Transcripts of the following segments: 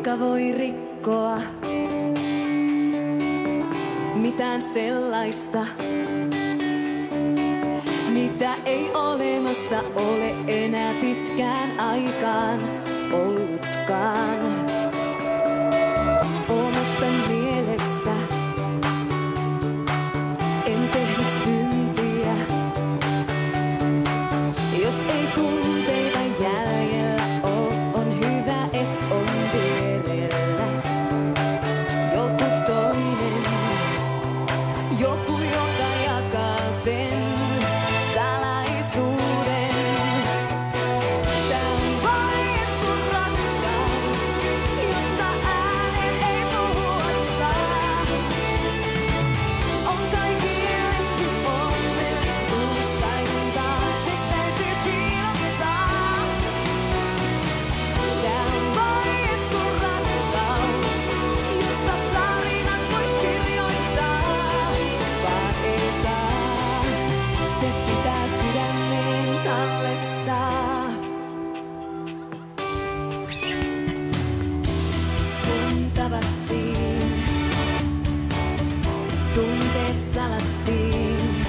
Kuinka voi rikkoa mitään sellaista, mitä ei olemassa ole enää pitkään aikaan ollutkaan. Omasta mielestä en tehnyt syntiä, jos ei tunteita jäljellä oo, on hyvä et on vierellä joku toinen, joku joka jakaa sen salaisuuden. Tää on vaiettu rakkaus, josta äänen ei puhua saa. On kai kielletty onnellisuus, kaiken taas se täytyy piilottaa. Tää on vaiettu rakkaus, josta tarinan vois kirjoittaa, vaan ei saa. Se pitää sydämeen tallettaa. Kun tavattiin, tunteet salattiin.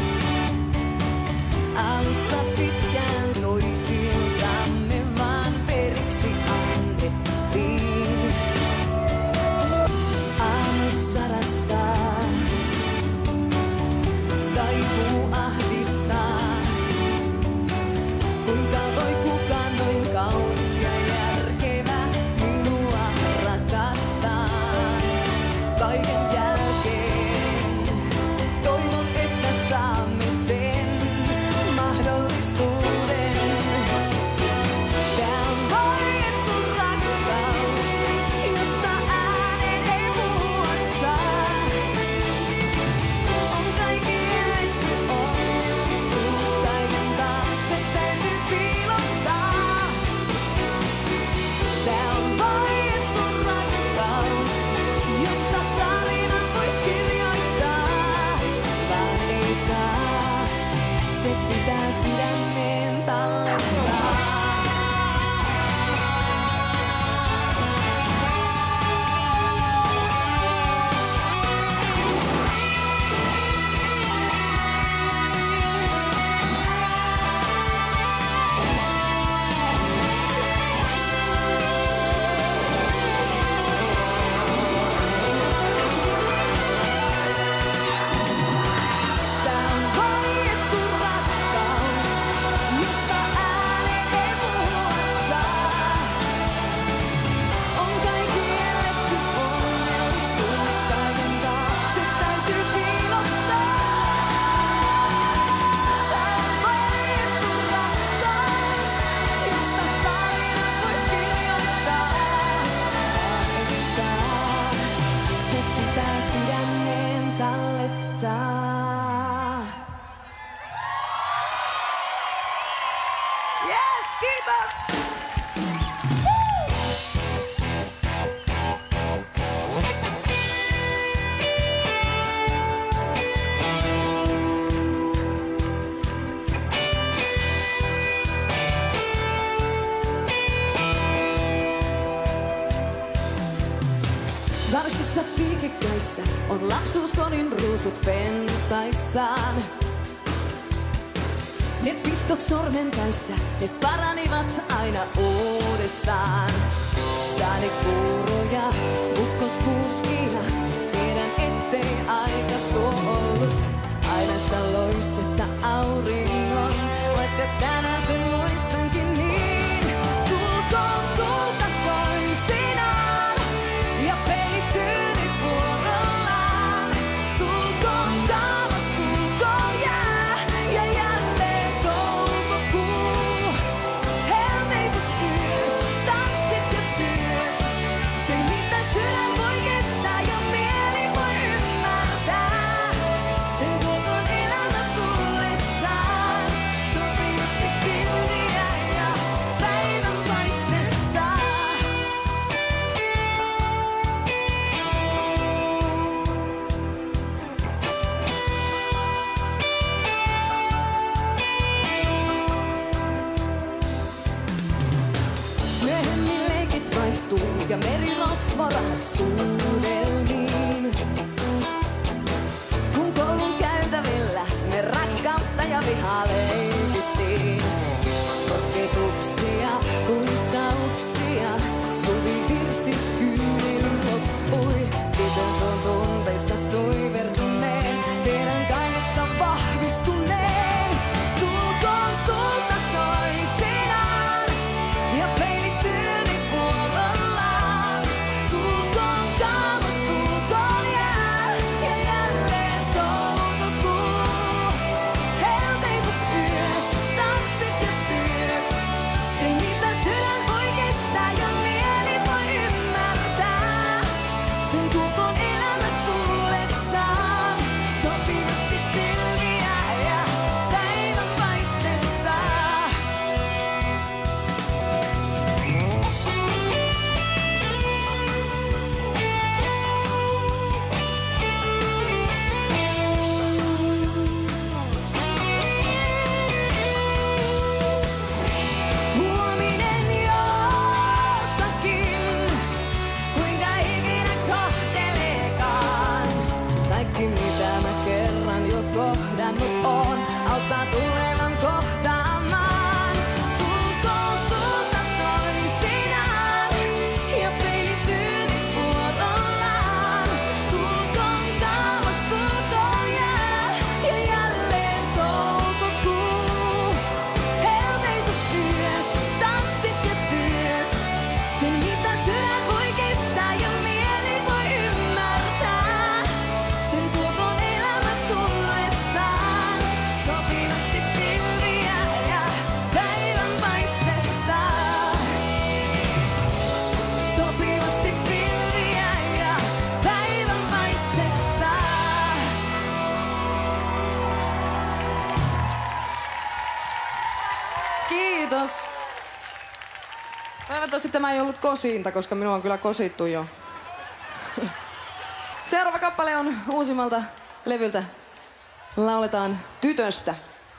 Alussa pitkään toisiltamme vaan periksi annettiin. Aamussa rastaa, taipuu ahdistaa. Kuinka voi kukaan noin kaunis ja järkevä minua rakastaa? Kaiken jälkeen toivon, että saamme sen mahdollisuuden. Tää on vaiettu rakkaus, josta äänen ei puhua saa. On kai kielletty onnellisuus, kaiken taakse täytyy piilottaa. Tää on vaiettu rakkaus, josta tarinan vois kirjoittaa, vaan ei saa. Se pitää sydämeen tallettaa. Tää on vaiettu rakkaus, josta äänen ei puhua saa. On kai kielletty onnellisuus, kaiken taakse täytyy piilottaa. Tää on vaiettu rakkaus, josta tarinan vois kirjoittaa, vaan ei saa. Se pitää sydämeen tallettaa. Yes, kiitos! Varstissa piikekkäissä on lapsuuskodin ruusut pensaissaan. Ne pistot sormenpäissä, ne paranivat aina uudestaan. Sadekuuroja, ukkospuuskia, tiedän ettei aika tuo ollut. Aina sitä loistetta auringon, vaikka tänään sen muistankin niin. Tulkoon tulta toisinaan ja pelityyni vuorollaan. Tulkoon taivas, tulkoon jää ja jälleen toukokuu. Helteiset yöt, tanssit ja työt, se mitä sydän voi kestää ja mieli voi ymmärtää. Sen koko elämä tullessaan sopivasti kiltiä ja päivän paistetta. Myöhemmin leikit vaihtuu ja meri fosforat suudelmiin. Kun koulun käytävillä me rakkautta ja vihaa leikittiin. Kosketuksia, kuiskauksia, suvivirsi kyyneli loppui. Tytön tuon tunteissa tuivertuneen, tiedän kaikesta vahvistuneen. Tulkoon tulta toisinaan ja peilit yli vuorollaan. Tulkoon kaamos, tulkoon jää ja jälleen toukokuu. Helteiset yöt, tanssit ja työt, se mitä sydän voi kestää ja mieli voi ymmärtää. Sen tulkoon elämä tullessaan sopivasti pilviä ja päivän paistetta. Huominen jossakin, kuinka ikinä kohteleekaan. Kaikki mitä mä kerran jo kohdannut oon, auttaa tulevan kohtaamaan. Tulkoon tulta toisinaan ja peilit yli vuorollaan. Tulkoon kaamos, tulkoon jää ja jälleen toukokuu. Helteiset yöt, tanssit ja työt, sen mitä sydän voi kestää ja mieli voi ymmärtää. Sen tuokoon elämä tullessaan sopivasti pilviä ja päivän paistetta. Sopivasti pilviä ja päivän paistetta. Kiitos. Toivottavasti tämä ei ollut kosinta, koska minua on kyllä kosittu jo. Seuraava kappale on uusimmalta levyltä. Lauletaan tytöstä.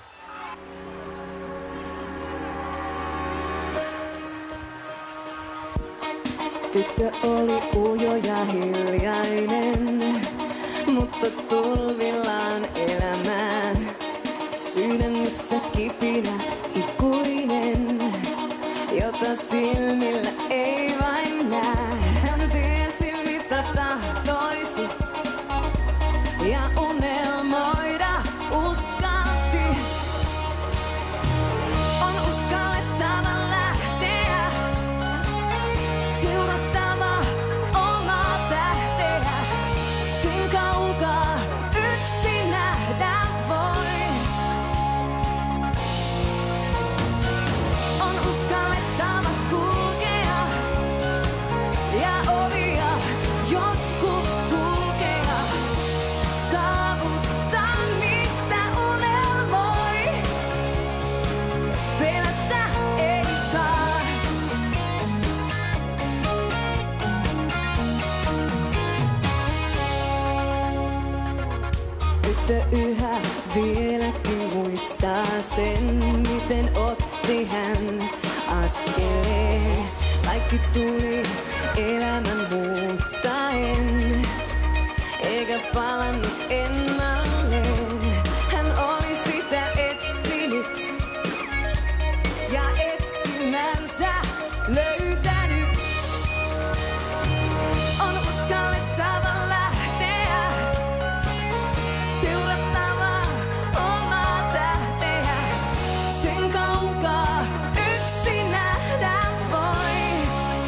Tyttö oli ujo ja hiljainen, mutta tulvillaan elämää. Sydämissä kipinä ikuinen, jota silmillä ei vain näe. Hän tiesi mitä tahtoisi ja unelmoida uskalsi. On uskallettava lähteä, seurattava omaa tähteä. Sen kaukaa yksin nähdä voi. On uskallettava kulkea ja ovia joskus sulkea. Saavuttaa mistä unelmoi. Pelätä ei saa. Tyttö yhä vieläkin muistaa sen, miten otti hän askeleen. Kaikki tuli elämän muuttaen, eikä palannut ennalleen. Hän oli sitä etsinyt ja etsimänsä löytänyt. On uskallettava lähteä, seurattava omaa tähteä. Sen kaukaa yksin nähdä voi.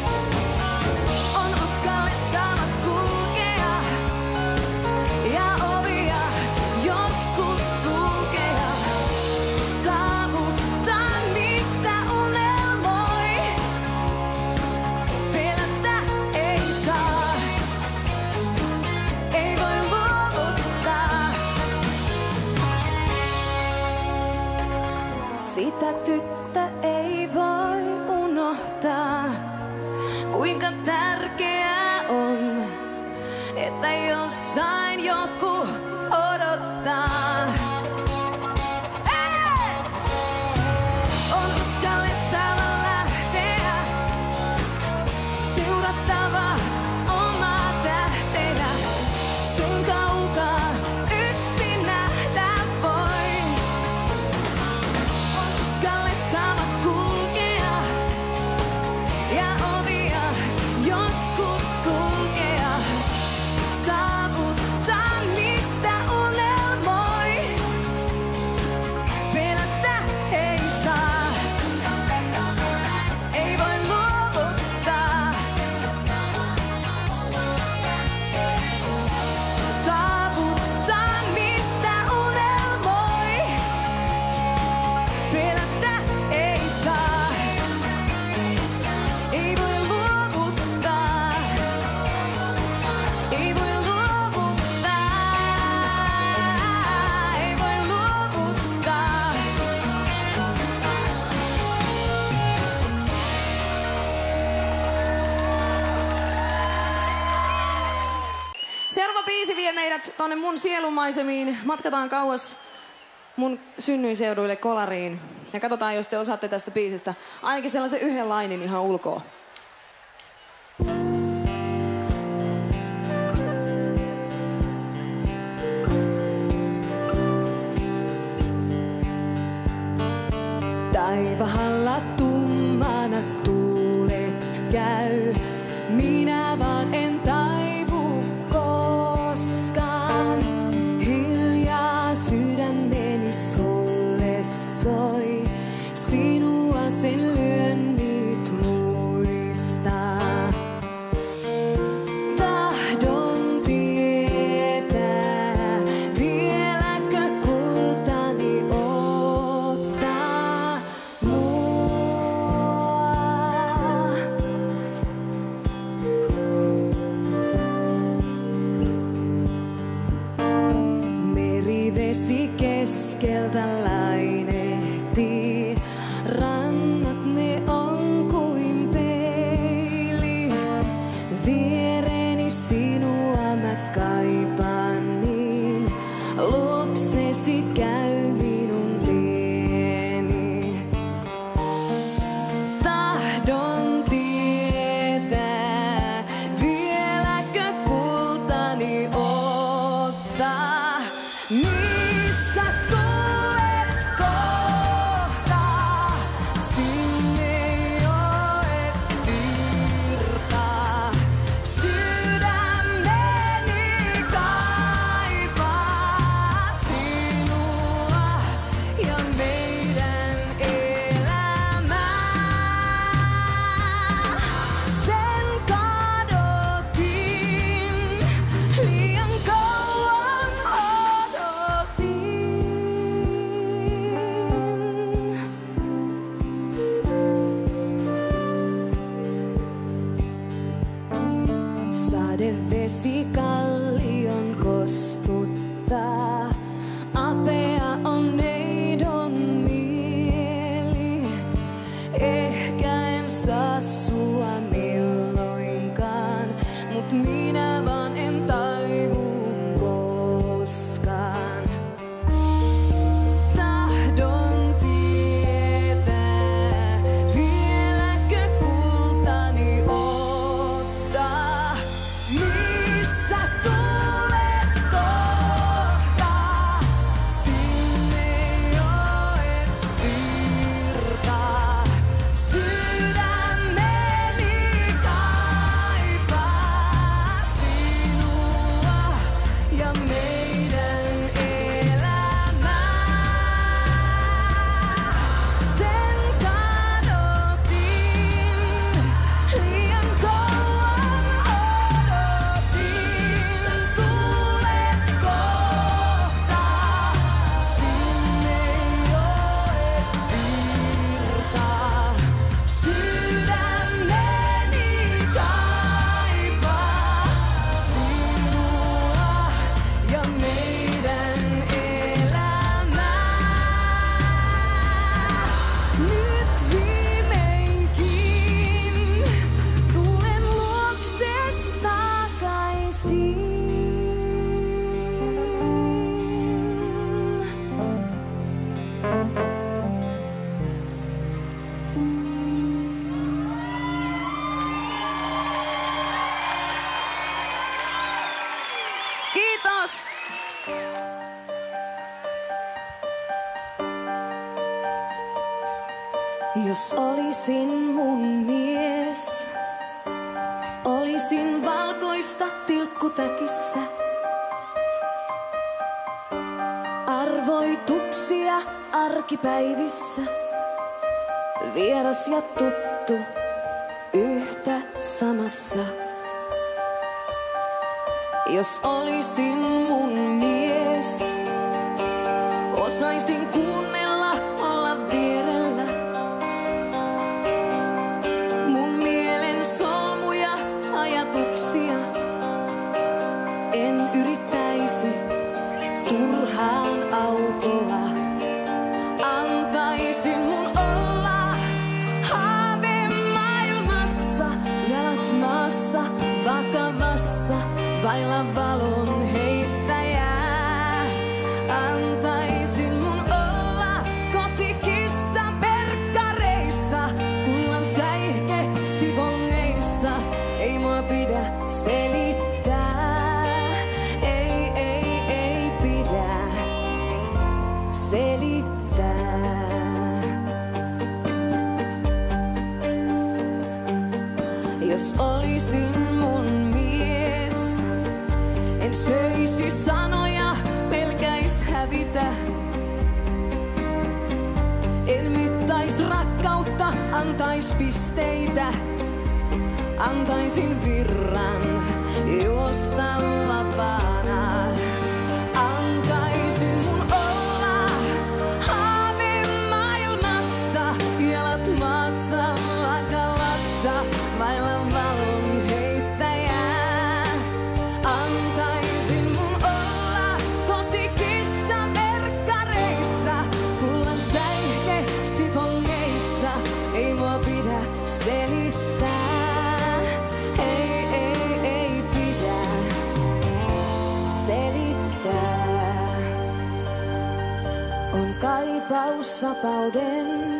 On uskallettava kulkea ja ovia joskus sulkea. Saavuttaa mistä unelmoi. Pelätä ei saa, ei voi luovuttaa. Sitä tyttö ei voi unohtaa, kuinka tärkeää on, että jossain joku odottaa. On uskallettava lähteä, seurattava Seuraava biisi vie meidät tonne mun sielumaisemiin. Matkataan kauas mun synnyinseuduille Kolariin. Ja katsotaan, jos te osaatte tästä biisistä ainakin sellaisen yhden lainin ihan ulkoa. Taivahalla tummana tuulet käy. Minä vaan en taivu koskaan. Hiljaa sydämeni sulle soi. Sinua sen lyönnit muistaa. Tahdon tietää, vieläkö kultani ottaa mua. Merivesi keskeltä lainehtii. Rannat ne on kuin peili. Viereeni sinua mä kaipaan niin. Luoksesi käy minun tieni. Tahdon tietää, vieläkö kultani ottaa. Missä tulet kohtaa, sinne joet virtaa. Sydämeni kaipaa sinua ja meidän elämää. Sen kadotin, liian kauan odotin. Sadevesi kallion kostuttaa. Apea on neidon mieli. Ehkä en saa sua milloinkaan, mut minä vaan en taivu koskaan. Tahdon tietää, vieläkö kultani ottaa. Missä tulet kohtaa, sinne joet virtaa. Sydämeni kaipaa sinua ja meidän elämää. Sen kadotin, liian kauan odotin. Tulet kohtaa, sinne joet virtaa. Sydämeni kaipaa sinua ja meidän elämää. Nyt viimeinkin tulen luokses takaisin. Kiitos! Jos olisin mun mies, olisin valkoista tilkkutäkissä. Arvoituksia arkipäivissä, vieras ja tuttu yhtä samassa. Jos olisin mun mies, osaisin kuunnella, olla vierellä. Mun mielen solmuja, ajatuksia en yrittäisi turhaan aukoa. Antaisin mun olla haave maailmassa, jalat maassa, vakavassa vailla valon heittäjää. Antaisin mun olla kotikissa verkkareissa, kullan säihke sivongeissa. Ei mua pidä selittää, ei pidä selittää. Jos olisin mun mies, en söisi sanoja, pelkäis hävitä. En mittais rakkautta, antais pisteitä. Antaisin virran juosta vapaana. Antaisin mun olla haavemaailmassa, jalat maassa vakavassa, vailla valon heittäjää. Antaisin mun olla kotikissa verkkareissa, kullan säihke sifongeissa. Ei mua pidä selittää. Ei pidä selittää. On kaipaus vapauden,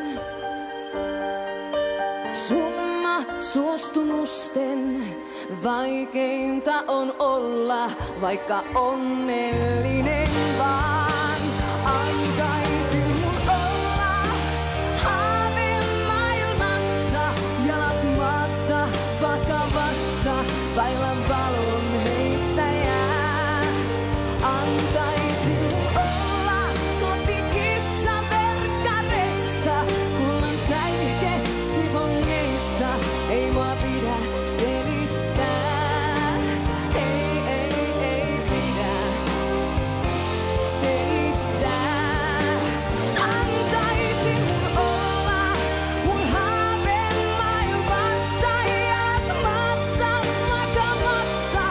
summa suostumusten. Vaikeinta on olla, vaikka onnellinen vaan. Antaisin mun olla haavemaailmassa, jalat maassa vakavassa, vailla valon heittäjää. Antaisin mun olla kotikissa verkkareissa, kullan säihke sivongeissa. Ei mua pidä selittää, ei pidä selittää. Antaisin mun olla mun haavemaailmassa, jalat maassa vakavassa,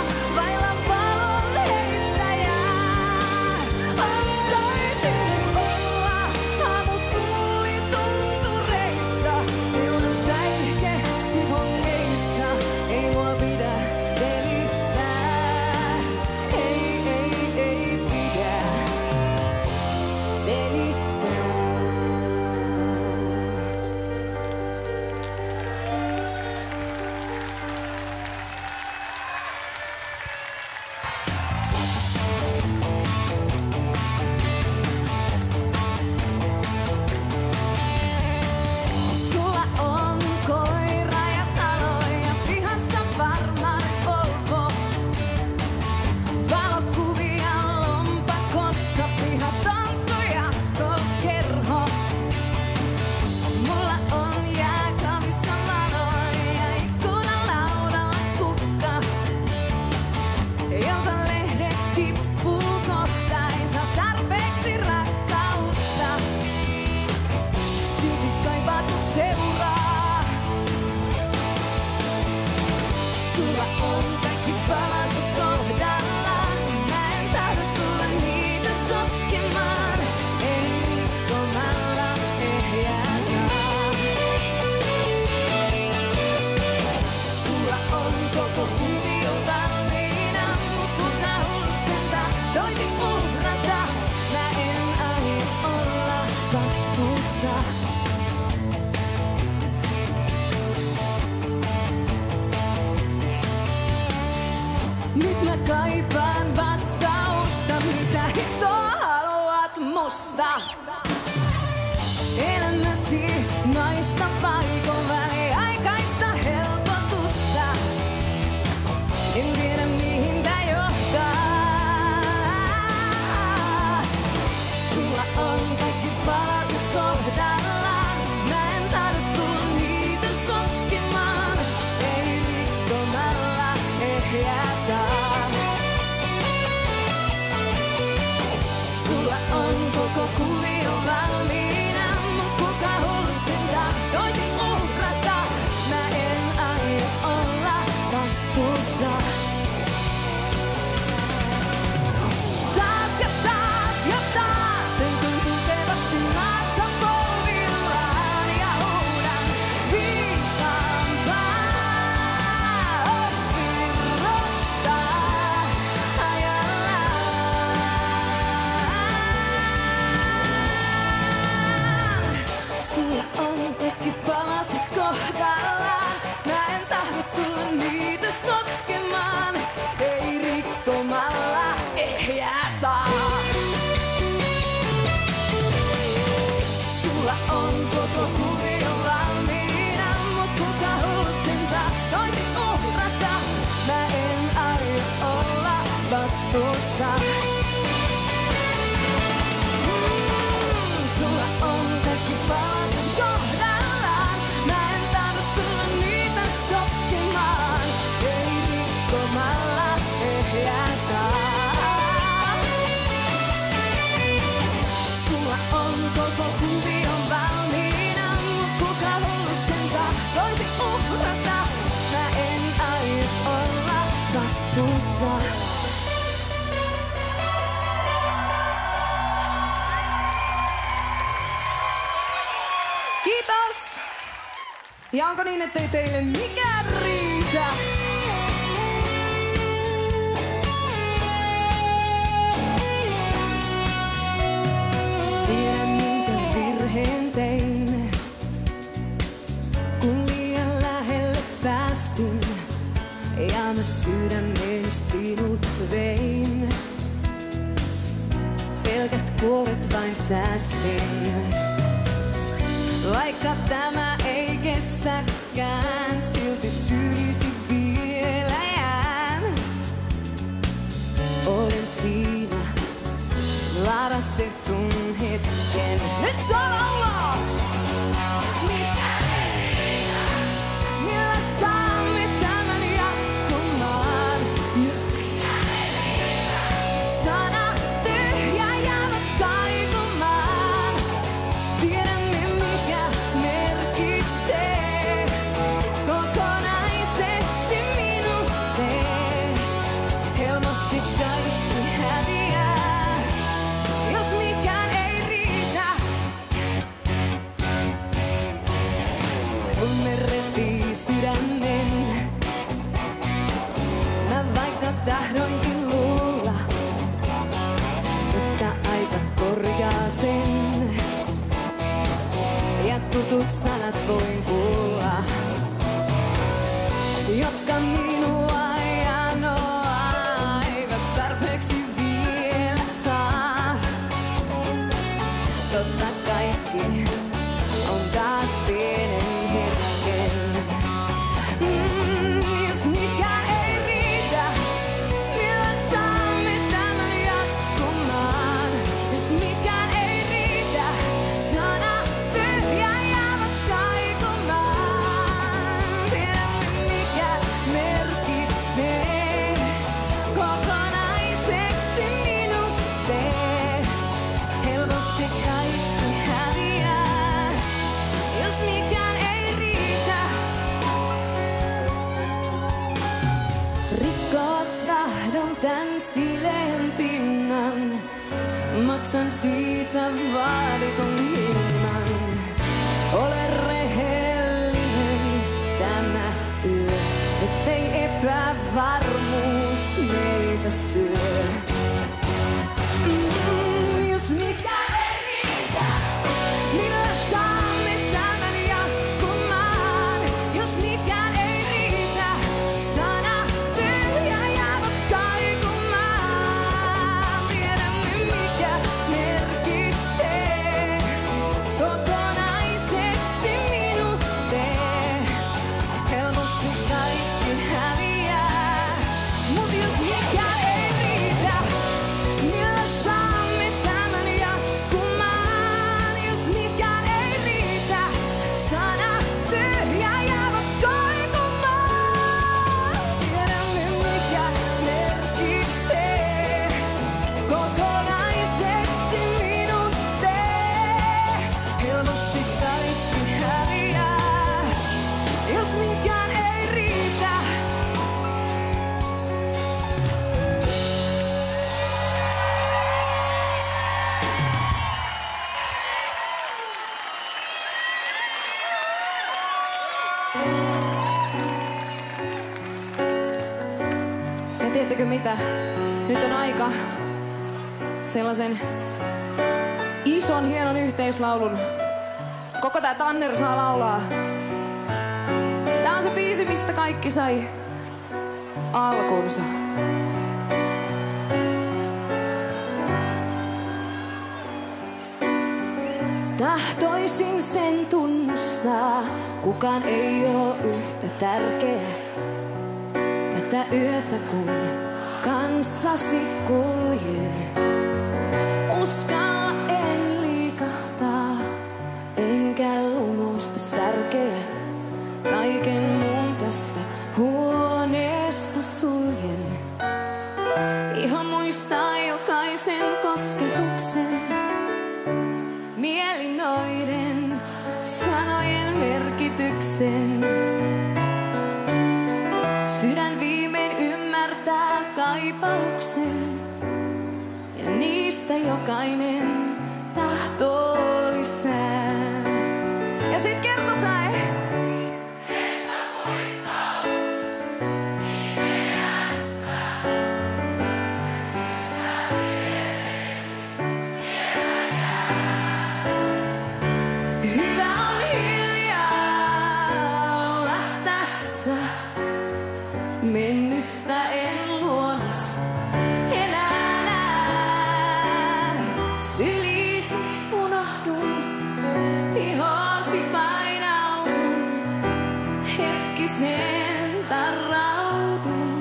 sotkemaan. Ei rikkomalla ehjää saa. Sulla on koko kuvio valmiina, mut kuka hullusinta toisi uhrata. Mä en aio olla vastuussa. Sulla on kaikki palaset kohdallaan. Mä en tahdo tulla niitä sotkemaan. Ei rikkomalla ehjää saa. Sulla on koko kuvio valmiina, mut kuka hullusinta toisi uhrata. Mä en aio olla vastuussa. Kiitos! Ja onko niin, ettei teille mikään riitä? Tiedän minkä virheen tein, kun liian lähelle päästin. Ja mä sydämeni sinut vein. Pelkät kuoret vain säästin. Vaikka tämä ei kestäkään, silti syyllisi vielä jään. Olen siinä varastetun hetken. Nyt salalla! Millä saamme tämän jatkumaan? Sana tyhjä jäävät kaikumaan. Tiedämme mikä merkitsee kokonaiseksi minut tee. Helposti kaikki häviää, jos mikään ei riitä. Tunne repii sydämen. Mä vaikka tahdoinkin luulla, että aika korjaa sen. Ja tutut sanat voin kuulla, jotka minua janoa eivät tarpeeksi vielä saa. Totta kaikki on taas pienen hetken. Jos mikään ei riitä, millä saamme tämän jatkumaan? Jos mikään ei riitä, sana tyhjä jäävät kaikumaan. Tiedämme mikä merkitsee kokonaiseksi minut tee. Helposti kaikki häviää, jos mikään ei riitä. Rikkoa tahdon tän sileen pinnan. Maksan siitä vaaditun hinnan. Ole rehellinen tämä yö, ettei epävarmuus meitä syö. Jos mikään ei riitä, millä saamme tämän jatkumaan? Jos mikään ei riitä, sana tyhjä jäävät kaikumaan. Tiedämme mikä merkitsee kokonaiseksi minut tee. Helposti kaikki häviää, mut jos mikään ei riitä, millä saamme tämän jatkumaan? Jos mikään ei riitä, sana tyhjä jäävät kaikumaan. Tiedämme mikä merkitsee kokonaiseksi minut tee. Helposti kaikki häviää, jos mikään ei riitä. Ja tiedättekö mitä? Nyt on aika sellaisen ison hienon yhteislaulun. Koko tää Tanner saa laulaa. Tää on se biisi, mistä kaikki sai alkunsa. Tahtoisin sen tunnustaa, kukaan ei oo yhtä tärkeä. Tätä yötä kun kanssasi kuljen, uskalla en liikahtaa, enkä lumosta särkeä. Kaiken muun tästä huoneesta suljen. Iho muistaa jokaisen kosketuksen, mieli noiden sanojen merkityksen. Sydän viimein ymmärtää kaipauksen, ja niistä jokainen tahtoo lisää. Ja sit kertosäe. Mennyttä en luonas enää näe. Sylisi unohdun, ihosi painaudun, hetkisen tarraudun.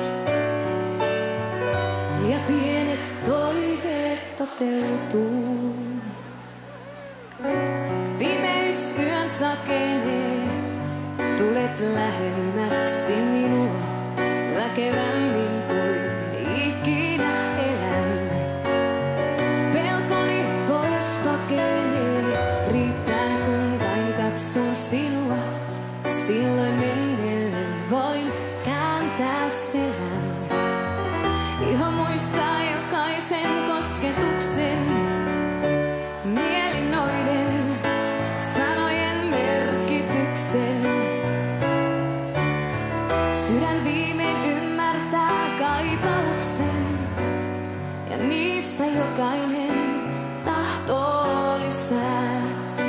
Ja pienet toiveet toteutuu. Pimeys yön sakenee, tulet lähemmäksi minua, väkevämmin kuin ikinä elän. Pelkoni pois pakenee, riittää kun vain katson sinua. Silloin menneelle voin kääntää selän. Iho muistaa jokaisen kosketuksen, mieli noiden sanojen merkityksen. Sydän viimein ymmärtää kaipauksen, ja niistä jokainen tahtoo lisää.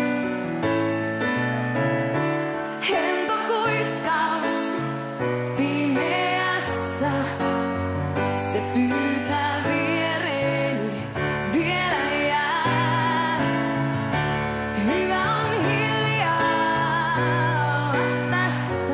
Hento kuiskaus pimeässä, se pyytää viereeni vielä jää. Hyvä on hiljaa olla tässä.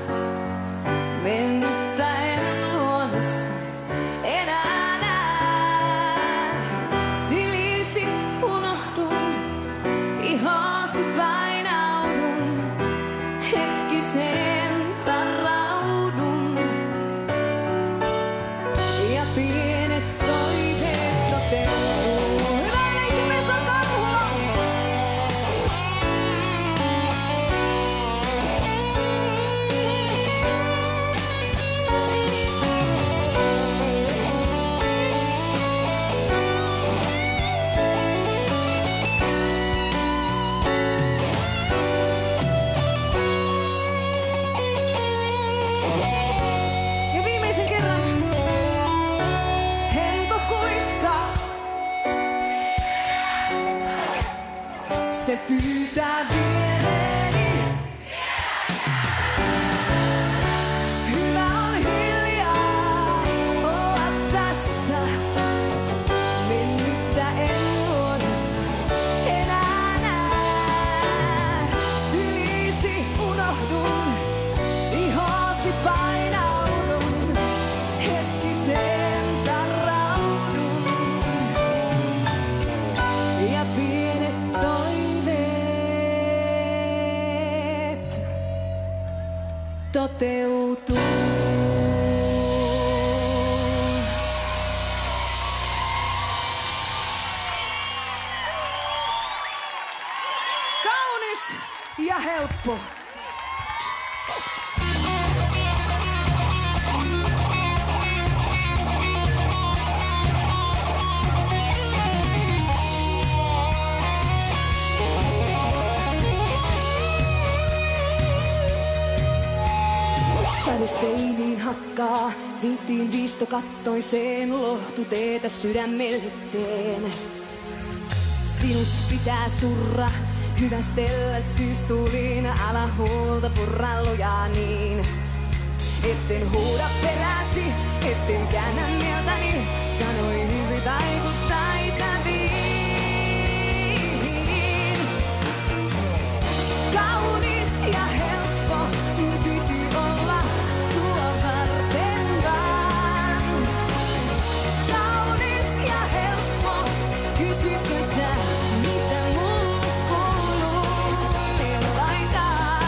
Mennyttä en luonnossa enää näe. Sylisi unohdun, ihosi painaudun, hetkiseen tarraudun. Ja pienet toiveet toteutuu. Hyvä yleisö, Vesa Karhulla! Ja viimeisen kerran. Hento kuiskaa. Se pyytää viereeni. Hyvä on hiljaa olla tässä. Mennyttä en luonnossa enää näe. Sylisi unohdun, ihosi painaudun, hetkiseen tarraudun. Ja pienet toiveet toteutuu. Kaunis ja helppo. Sade seiniin hakkaa, vinttiin viistokattoiseen lohtuteetä sydämelle teen. Sinut pitää surra, hyvästellä syystuliin, älä huolta purra lujaa niin. etten huuda peräsi, etten käännä mieltäni, sanoisi taikuttaitaviin. Kaunis ja helppo, mun piti olla sua varten vaan. Kaunis ja helppo, kysytkö sä, mitä mulle kuuluu millaikaan?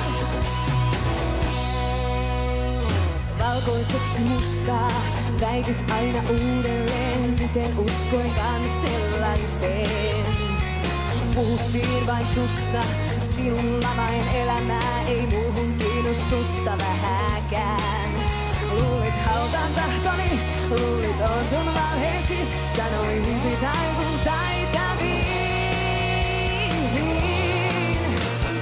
Valkoiseksi mustaa, väitit aina uudelleen, miten uskoinkaan sellaiseen. Puhuttiin vain susta, sinulla vain elämää, ei muuhun kiinnostusta vähäkään. Luulit hautaan tahtoni, luulit on sun valheesi, sanoisi taikuttaitaviin.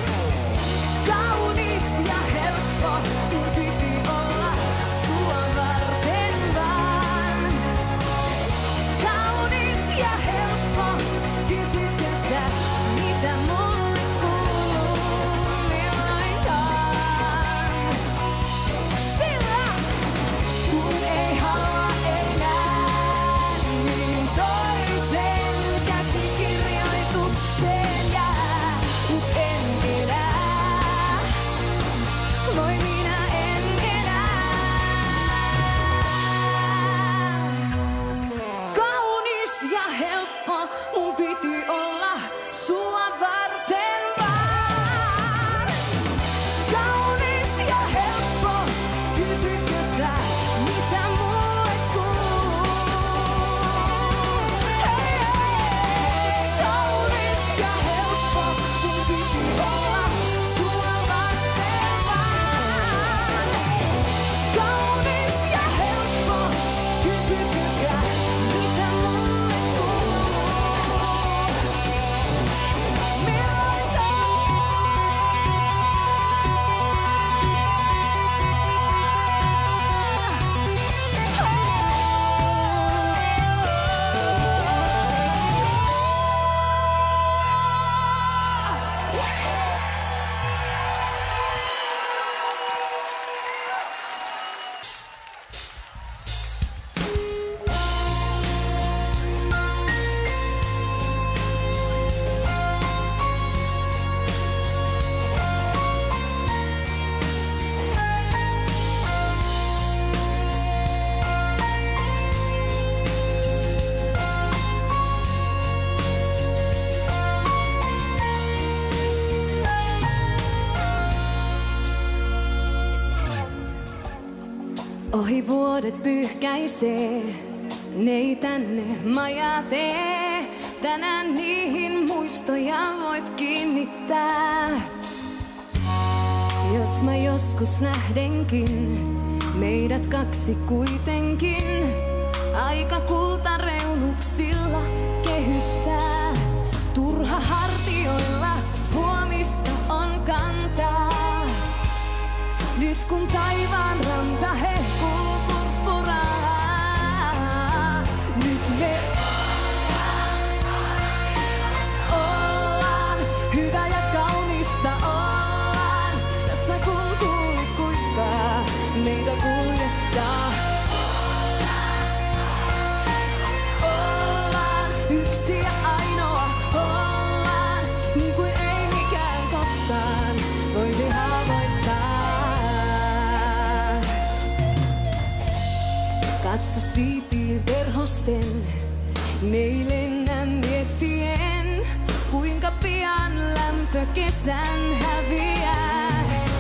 Kaunis ja helppo, mun piti olla sua varten vaan. Kaunis ja helppo, kysytkö sä, mitä mulle kuuluu milloinkaan? Sillä kun ei halua enää, niin toisen käsikirjoitukseen jää. Mut en elää, voi minä en enää. Kaunis ja helppo, mun piti olla sua varten vaan. Kaunis ja helppo, kysytkö sä, mitä mulle kuuluu? Hei, hei, kaunis ja helppo, mun piti olla sua varten vaan. Kaunis ja helppo, kysytkö sä, mitä mulle kuuluu? Ohi vuodet pyyhkäisee, ne ei tänne majaa tee. Tänään niihin muistoja voit kiinnittää. Jos mä joskus nähdenkin, meidät kaksi kuitenkin, aika kultareunuksilla kehystää. Turha hartioilla huomista on kantaa. Nyt kun taivaan ranta hehkuu purppuraa, nyt me ollaan hyvä ja kaunista ollaan. Tässä kun tuuli kuiskaa, meitä kuljettaa. Ollaan yksi ja ainoa, ollaan niin kuin ei mikään koskaan voisi haavoittaa. Katso siipiin verhosten, ne ei lennä miettien, kuinka pian lämpö kesän häviää.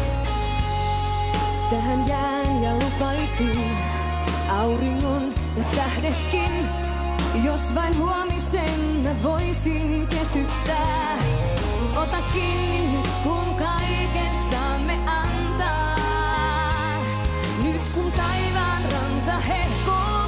Tähän jään ja lupaisin auringon ja tähdetkin, jos vain huomisen mä voisin kesyttää. Ota kiinni nyt kun kaiken saamme antaa. Nyt kun taivaan ranta hehkuu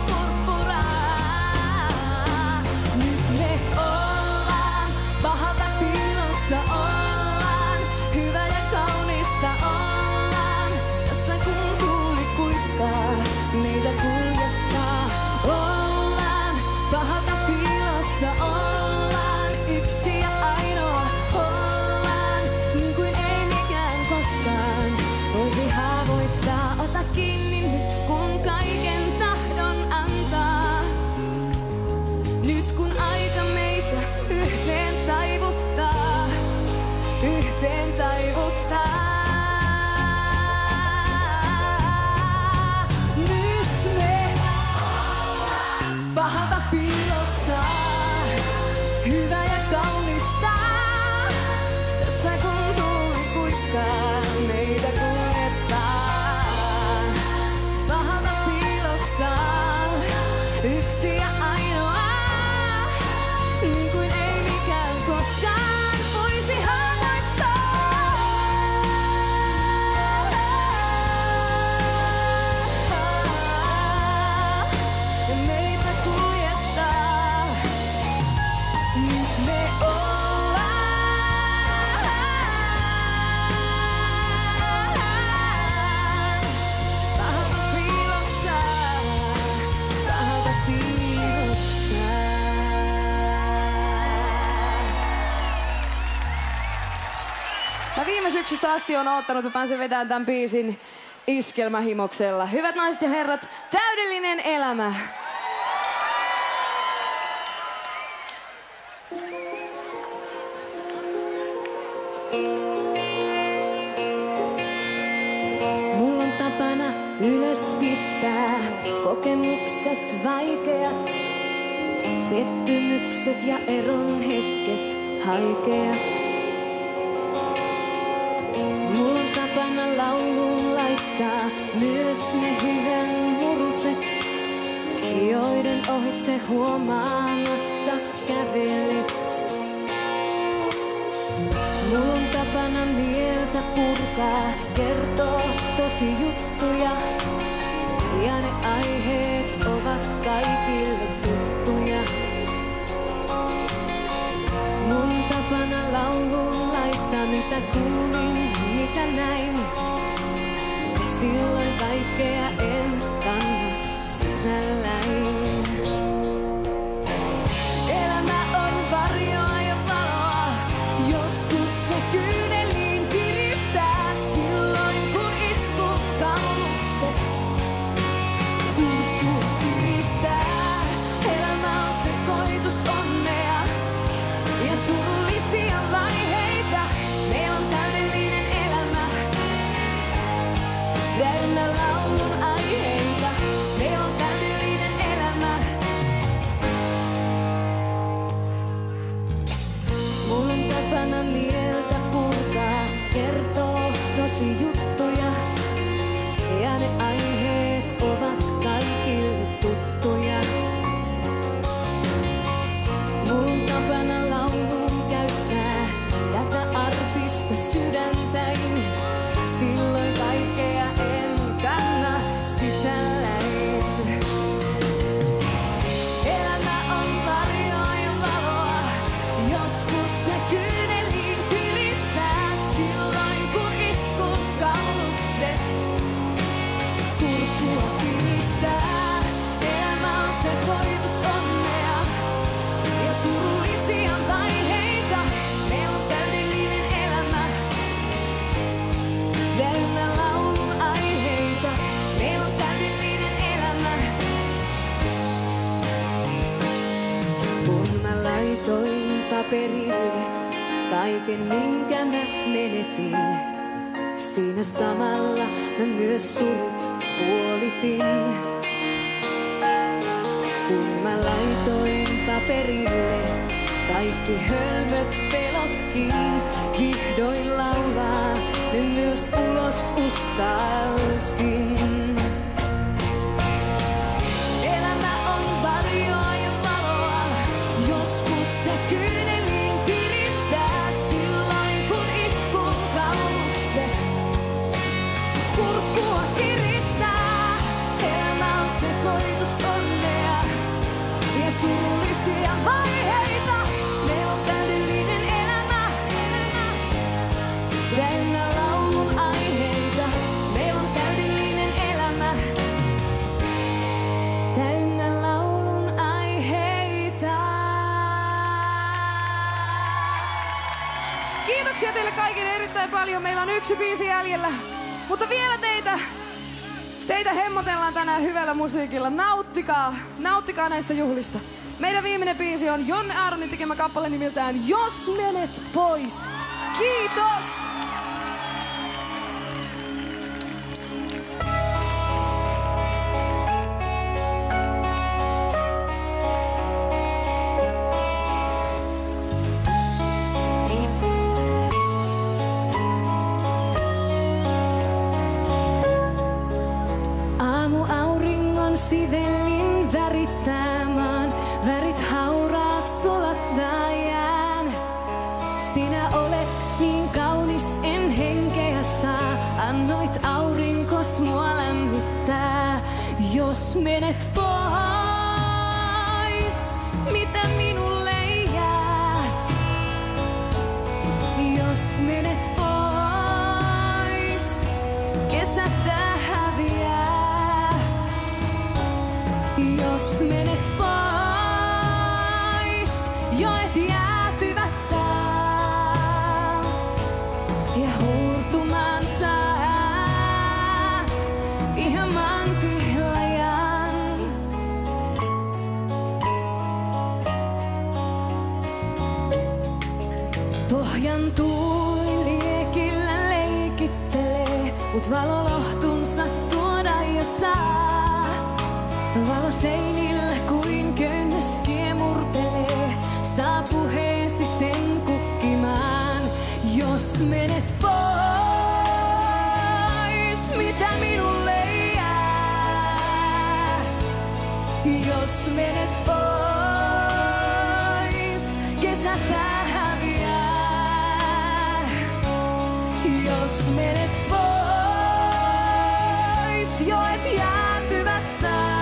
purppuraa. Nyt me ollaan pahalta piilossa ollaan. Hyvä ja kaunista ollaan. Tässä kun tuuli kuiskaa, meitä kuljettaa. Ollaan pahalta piilossa ollaan. Yksi ja ainoa ollaan. purkaa, meitä kuljettaa. Pahalta piilossa, yksi ja ainoa, niin kuin ei mikään koskaan voisi havaittaa. Ja meitä kuljettaa, nyt me ollaan. Pahalta piilossa, pahalta piilossa. Mä viime syksystä asti on oottanut, että mä pääsen vetämään tämän biisin iskelmähimoksella. Hyvät naiset ja herrat, täydellinen elämä. Mulla on tapana ylös pistää kokemukset vaikeat, pettymykset ja eron hetket haikeat. Mulla on tapana lauluun laittaa myös ne hyvän muruset, joiden ohitse huomaamatta kävelet. Mulla on tapana mieltä purkaa, kertoo tosi juttuja, ja ne aiheet ovat kaikille tuttuja. Mulla on tapana lauluun laittaa, mitä kuulin, mitä näin. Silloin kaikkea en kanna sisälläin. Elämä on varjoa ja valoa, joskus se kyyneliin kiristää. Silloin kun itkun kaulukset kurkku piristää. Elämä on sekoitus onnea ja surullisia vaiheita. Meillä on täydellinen elämä, täynnä laulun aiheita. Meillä on täydellinen elämä. Mulla on tapana mieltä purkaa, kertoo tosi juttuja, ja ne aiheet ovat kaikille tuttuja. Mulla on tapana lauluun käyttää tätä artista sydäntäin. Silloin kaikkea en kanna sisälläin. Elämä on varjoa ja valoa, joskus se kyyneliin piristää. Silloin kun itkun kaulukset kurkkua piristää. Elämä on sekoitus onnea ja surullisia vaiheita. Meillä on täydellinen elämä, täynnä laulun aiheita. Meillä on täydellinen elämä. Kun mä laitoin paperille kaiken minkä mä menetin, siinä samalla mä myös surut puolitin. Kun mä laitoin paperille kaikki hölmöt pelotkin, vihdoin laulaa ne myös ulos uskalsin. Elämä on varjoa ja valoa, joskus se kyyneliin kiristää. Silloin kun itkun kaulukset kurkkua kiristää. Elämä on sekoitus onnea ja surullisia vaiheita. Meillä on täydellinen elämä, täynnä laulun aiheita. Meillä on täydellinen elämä, täynnä laulun aiheita. Kiitoksia teille kaikille erittäin paljon. Meillä on yksi biisi jäljellä, mutta vielä teitä hemmotellaan tänään hyvällä musiikilla. Nauttikaa näistä juhlista. Meidän viimeinen biisi on Jonne Aaronin tekemä kappale nimeltään Jos menet pois. Kiitos! Uusi vellin värittämään, värit hauraat sulattajan. Sinä olet niin kaunis, en henkeä saa, annoit aurinkos mua lämmittää. Jos menet pois, mitä minulle jää? Jos menet pois, kesätä häviää. Jos menet pois, joet jäätyvät taas. Ja huurtumaan saat vihamaan pihlajan. Pohjan tuulin liekillä leikittelee, mut valolohtunsa tuoda jo saa. Valo seinillä kuin köynnös kiemurtelee, saa puheesi sen kukkimaan. Jos menet pois, mitä minulle jää? Jos menet pois, kesätä häviää. Jos menet pois, joet jäätyvät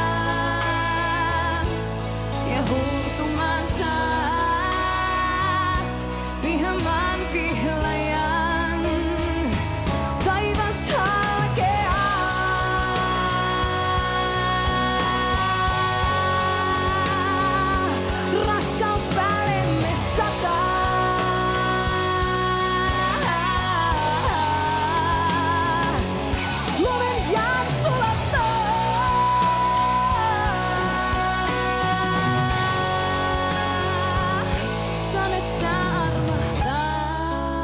taas. Ja huurtumaan saat vihamaan pihlajan. Taivas halkeaa. Rakkaus päällemme sataa. Lumen jään sulattaa. Sadetta armahtaa.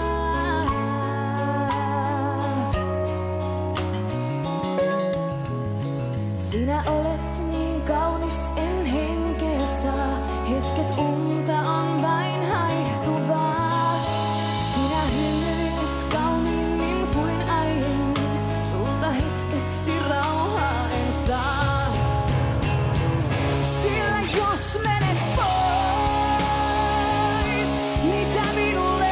Sinä olet niin kaunis, en henkeä saa. Hetket unta on vain haihtuvaa. Sinä hymyilet kauniimmin kuin aiemmin. Sulta hetkeksi rauhaa en saa. Sillä jos menet pois, mitä minulle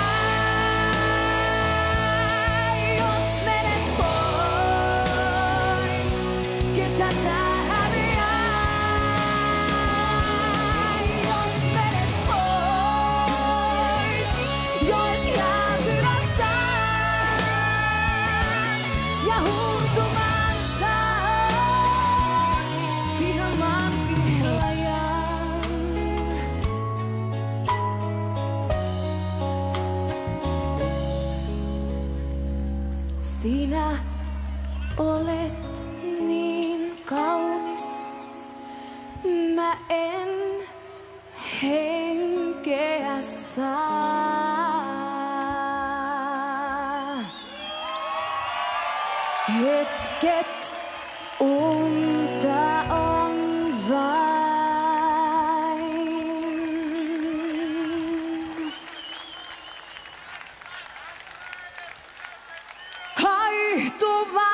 jää? Jos menet pois, kesätä häviää. Jos menet pois, joet jäätyvät taas. Ja huurtumaan saat vihamaan pihlajan. Sinä olet niin kaunis, mä en henkeä saa. Hetket unta on vain haihtuvaa.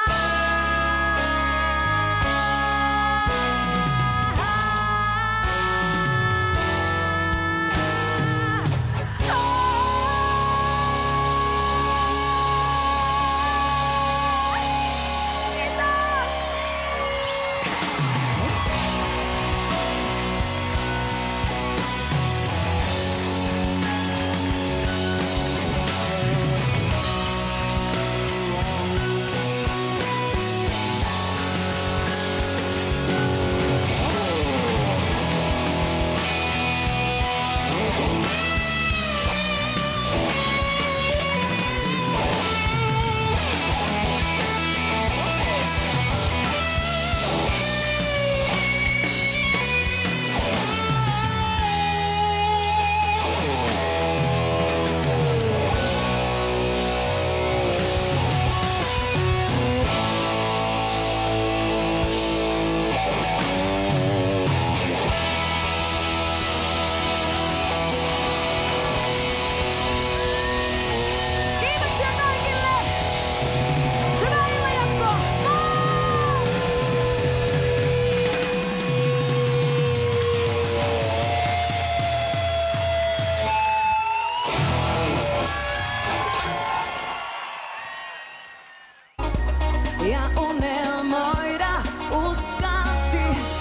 ja unelmoida uskalsi.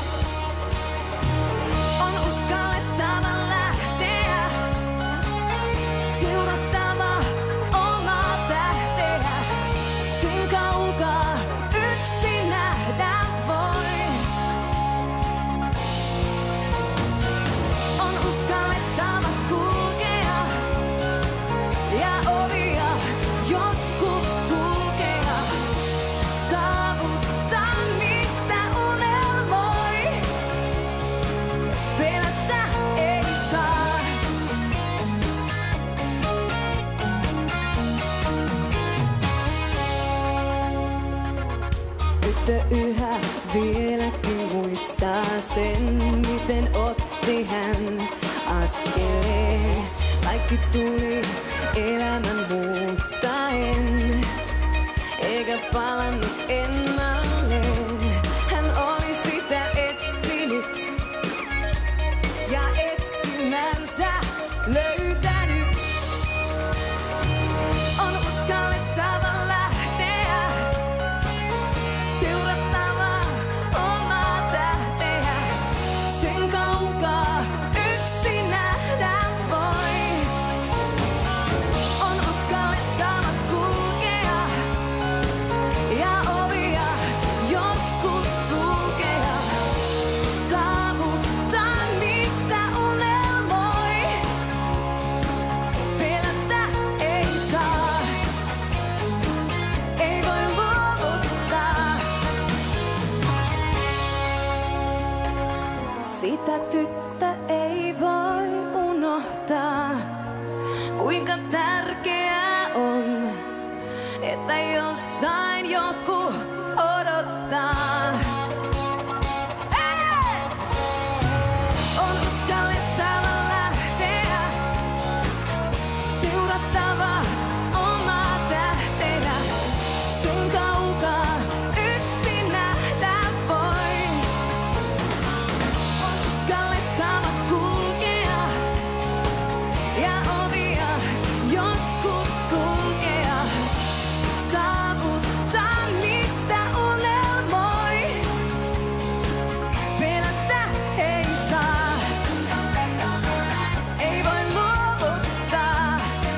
On uskallettava lähteä, seurattava omaa tähteä. Sen kaukaa yksin nähdä voi. On uskallettava kulkea ja ovia joskus sulkea. Saavuttaa mistä unelmoi. Pelätä ei saa. Tyttö yhä vieläkin muistaa sen, miten otti hän askeleen. Kaikki tuli elämän muuttaen, eikä palannut ennalleen. Hän oli sitä etsinyt ja etsimänsä löytänyt. On uskallettava lähteä, seurattava omaa tähteä. Sen kaukaa yksin nähdä voi. On uskallettava kulkea ja ovia joskus sulkea. Saavuttaa mistä unelmoi. Pelätä ei saa, ei voi luovuttaa. Sitä tyttä ei voi unohtaa. Kuinka tärkeää on, että jossain joku odottaa. On uskallettava lähteä, seurattava omaa tähteä. Sen kaukaa yksin nähdä voi. On uskallettava kulkea ja ovia joskus sulkea. Saavuttaa mistä unelmoi. Pelätä ei saa, ei voi luovuttaa.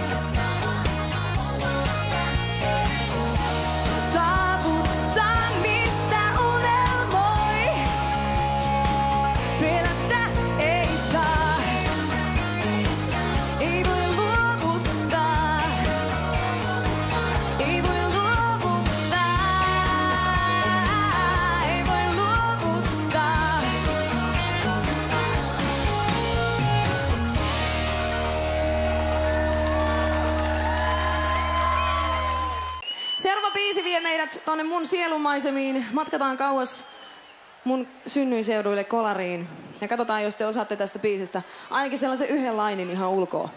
Saavuttaa mistä unelmoi. Pelätä ei saa, ei voi luovuttaa. Ei voi luovuttaa, ei voi luovuttaa. Seuraava biisi vie meidät tonne mun sielumaisemiin. Matkataan kauas mun synnyinseuduille Kolariin. Ja katsotaan, jos te osaatte tästä biisistä ainakin sellaisen yhden lainin ihan ulkoa.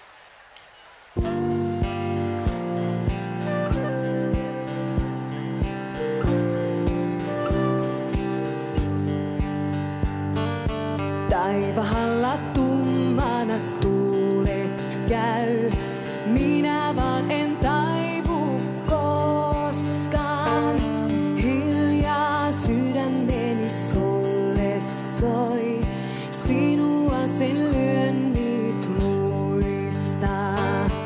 Taivahalla tummana tuulet käy. Minä vaan en taivu koskaan. Hiljaa sydämeni sulle soi. Sinua sen lyönnit muistaa.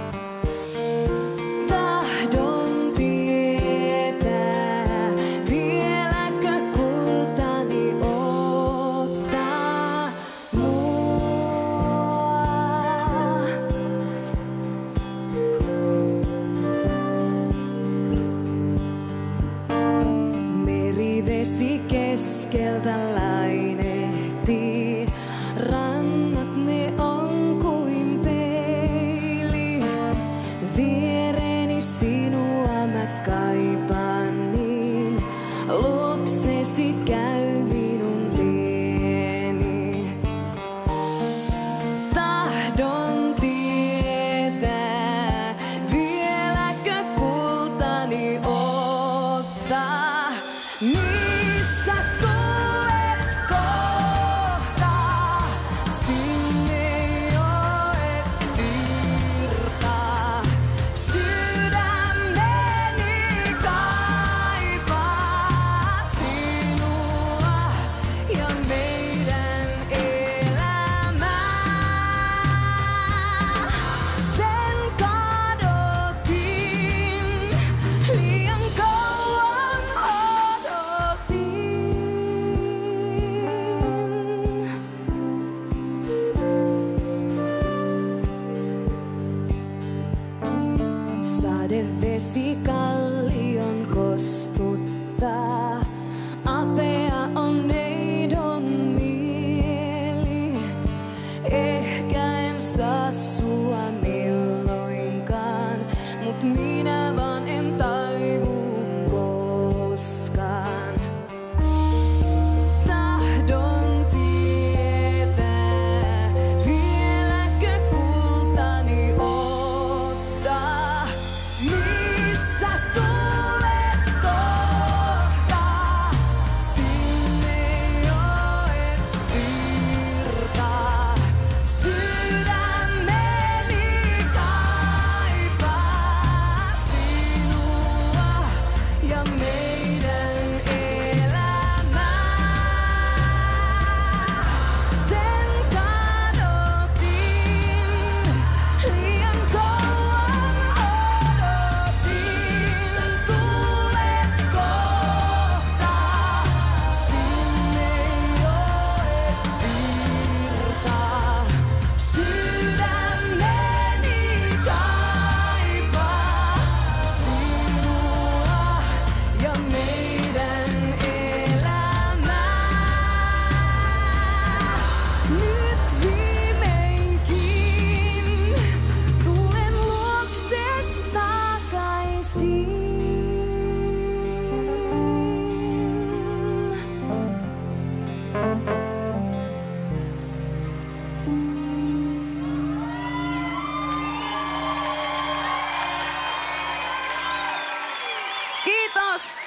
Tahdon tietää, vieläkö kultani ottaa mua. Merivesi keskeltä lainehtii. Rannat ne on kuin peili. Viereeni sinua mä kaipaan niin. Luoksesi käy minun tieni. Tahdon tietää, vieläkö kultani ottaa. Missä tulet kohtaa, sinne joet virtaa. Sydämeni kaipaa. Vesikallion kostuttaa, apea on neidon mieli. Ehkä en saa sua milloinkaan, mut minä vaan en taivu koskaan. Tahdon tietää, vieläkö kultani ottaa. Missä tulet kohtaa, sinne joet virtaa. Sydämeni kaipaa sinua ja meidän elämää. Sen kadotin, liian kauan odotin. Tulet kohtaa, sinne joet virtaa. Sydämeni kaipaa sinua ja meidän elämää. Nyt viimeinkin tulen luokses takaisin. Kiitos!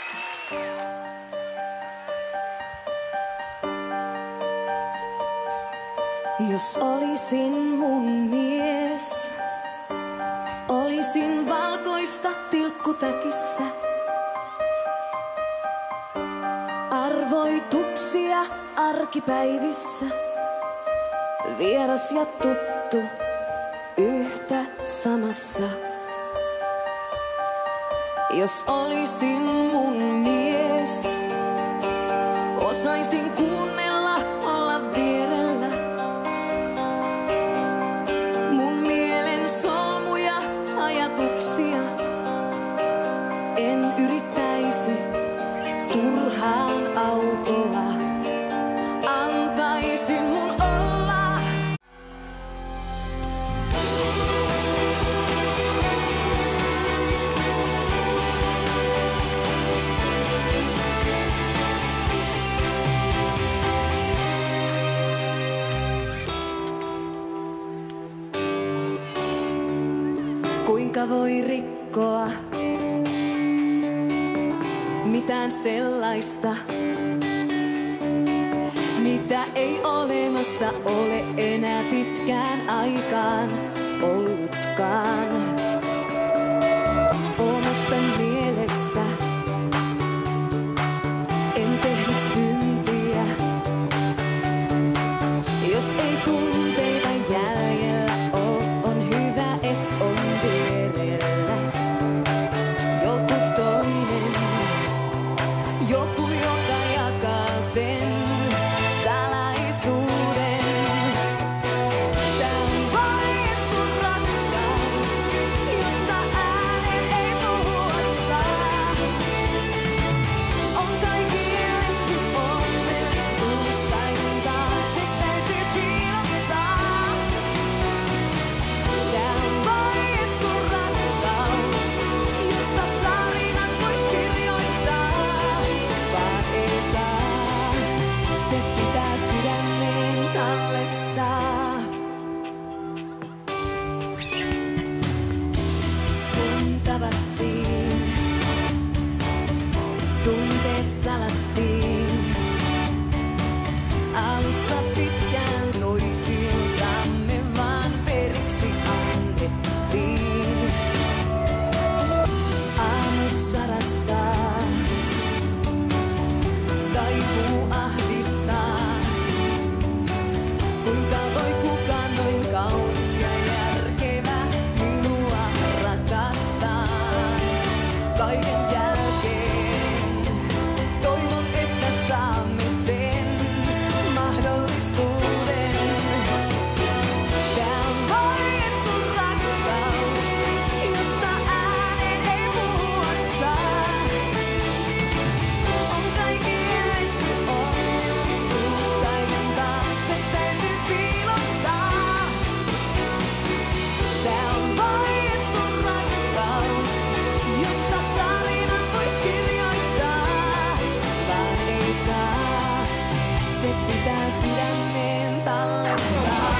Jos olisin mun mies, olisin valkoista tilkkutäkissä. Arvoituksia arkipäivissä, vieras ja tuttu yhtä samassa. Jos olisin mun mies, osaisin kuunnella, olla vierellä. Mun mielen solmuja, ajatuksia en yrittäisi turhaan aukoa. Antaisin mun olla. Kuinka voi rikkoa mitään sellaista, mitä ei olemassa ole enää pitkään aikaan ollutkaan. Omasta mielestä en tehnyt syntiä, jos ei tunteita jäljellä oo, on hyvä et on vierellä joku toinen, joku joka jakaa sen salaisuuden. Tää on valittu rakkaus, josta äänen ei puhua saa. On kai kielletty onnellisuus, kaiken taas se täytyy piilottaa. Tää on valittu rakkaus, josta tarinan vois kirjoittaa, vaan ei saa. Se pitää sydämeen tallettaa. Tuntavattiin, tunteet salattiin. Alussa pitkään toisiltamme vaan periksi annettiin. Aamussa rastaa, taipuu ahdistaa. Kuinka voi kukaan noin kaunis ja järkevä minua rakastaa? Kaiken jälkeen toivon, että saamme sen mahdollisuuden. Tää on voitettu rakkaus, josta äänen ei puhua. tallentaa.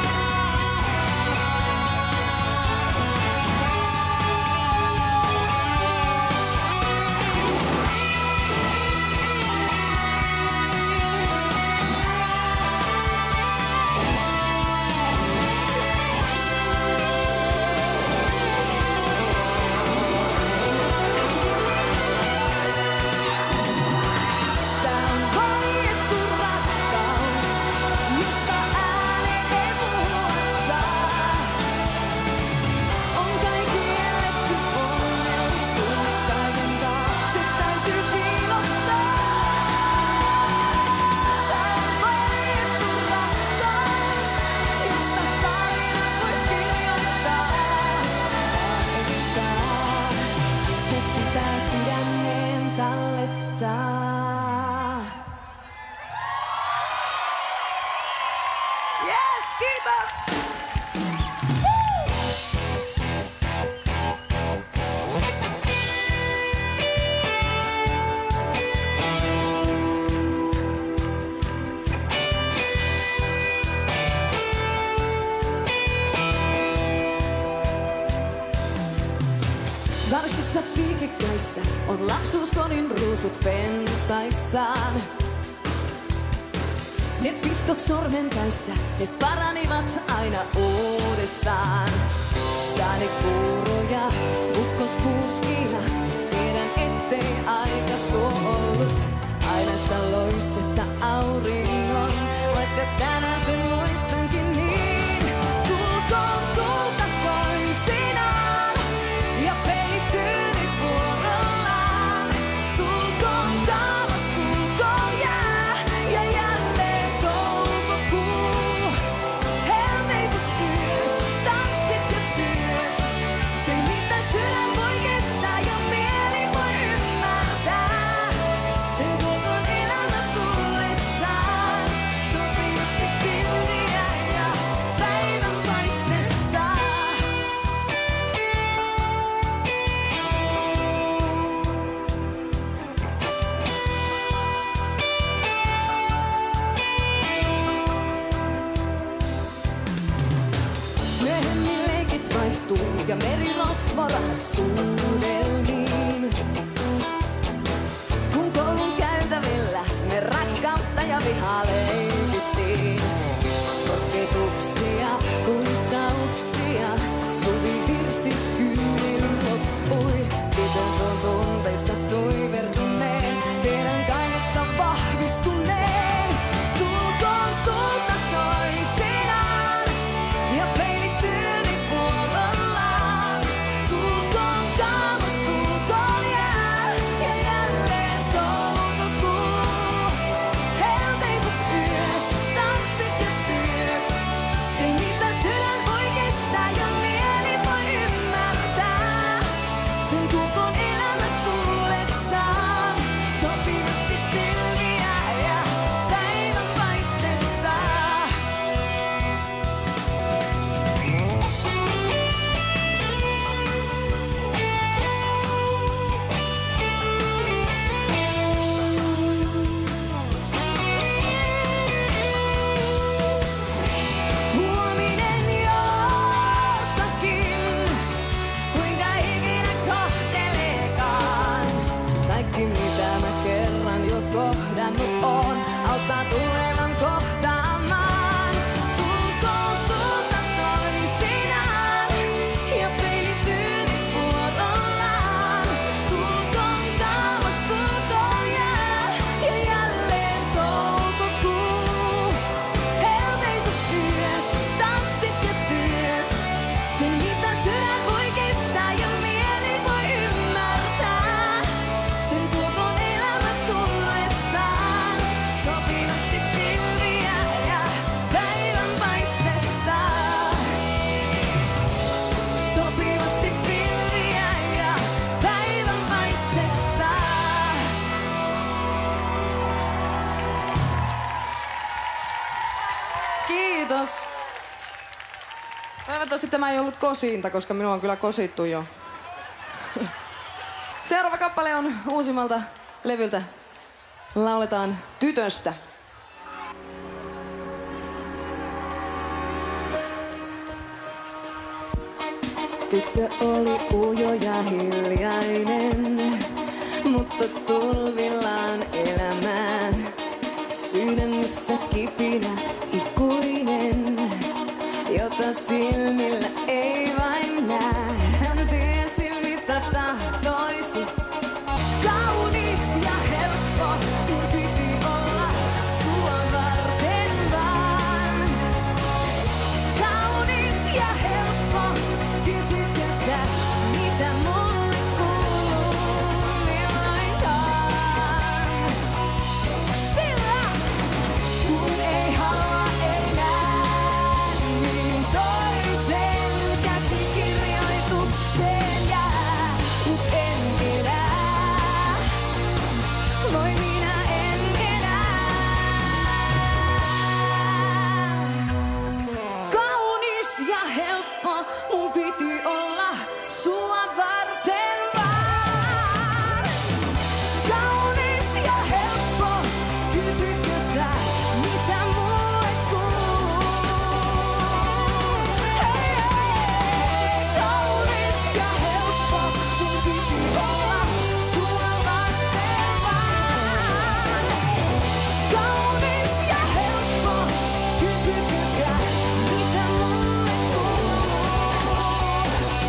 Yes, kiitos! Varstissa piikekkäissä on lapsuuskodin ruusut pensaissaan. Ne pistot sormenpäissä, ne paranivat aina uudestaan. Saadekuuroja, ukkospuuskia, tiedän ettei aika tuo ollut. Aina sitä loistetta auringon, vaikka tänään sen muistankin niin. Tulkoon tulta toisinaan ja peittyni vuorollaan. Tulkoon taivas, tulkoon jää ja jälleen toukokuu. Helteiset yöt, tanssit ja työt, se mitä sydän voi kestää ja mieli voi ymmärtää. Sen koko elämä tullessaan sopivasti pilviä ja päivänpaistetta. Myöhemmin leikit vaihtuu ja merirosvorahat suudelmiin. Kun koulun käytävillä me rakkautta ja vihaa leikittiin. Kosketuksia, kuiskauksia, suvivirsi kyyneli loppui. Tytön tuon tunteissa tuivertuneen, tiedän kaikesta vahvistuneen. Tulkoon tulta toisinaan ja peilittyni vuorollaan. Tulkoon kaamos, tulkoon jää ja jälleen toukokuu. Helteiset yöt, tanssit ja työt, se mitä sydän voi kestää ja mieli voi ymmärtää. Sen tulkoon elämä tullessaan sopivasti pilviä ja päivänpaistetta. Huominen jossakin, kuinka ikinä kohteleekaan. Kaikki mitä mä kerran jo kohdannut oon, auttaa tulevan kohtaamaan. Tulkoon tulta toisinaan ja peilittyni vuorollaan. Tulkoon kaamos, tulkoon jää ja jälleen toukokuu. Helteiset yöt, tanssit ja työt, se mitä sydän voi kestää ja mieli voi ymmärtää. Sen tuokoon elämä tullessaan sopivasti pilviä ja päivänpaistetta. Sopivasti pilviä ja päivänpaistetta. Kiitos. Toivottavasti tämä ei ollut kosinta, koska minua on kyllä kosittu jo. Seuraava kappale on uusimmalta levyltä. Lauletaan tytöstä. Tyttö oli ujo ja hiljainen, mutta tulvillaan elämää. Sydämissä kipinä ikuinen, jota silmillä ei vain näe. Hän tiesi mitä tahtoisi, kaunis ja helppo, kun piti olla sua varten vaan. Kaunis ja helppo, kysytkö sä mitä mulle kuuluu milloinkaan? Sillä kun ei halua enää, niin toisen käsikirjoitukseen jää. Mut en elää, voi minä en enää. Kaunis ja helppo, mun piti olla sua varten vaan. Kaunis ja helppo, kysytkö sä mitä mulle kuuluu? Hei, hei, kaunis ja helppo, mun piti olla sua varten vaan. Kaunis ja helppo, kysytkö sä mitä mulle kuuluu?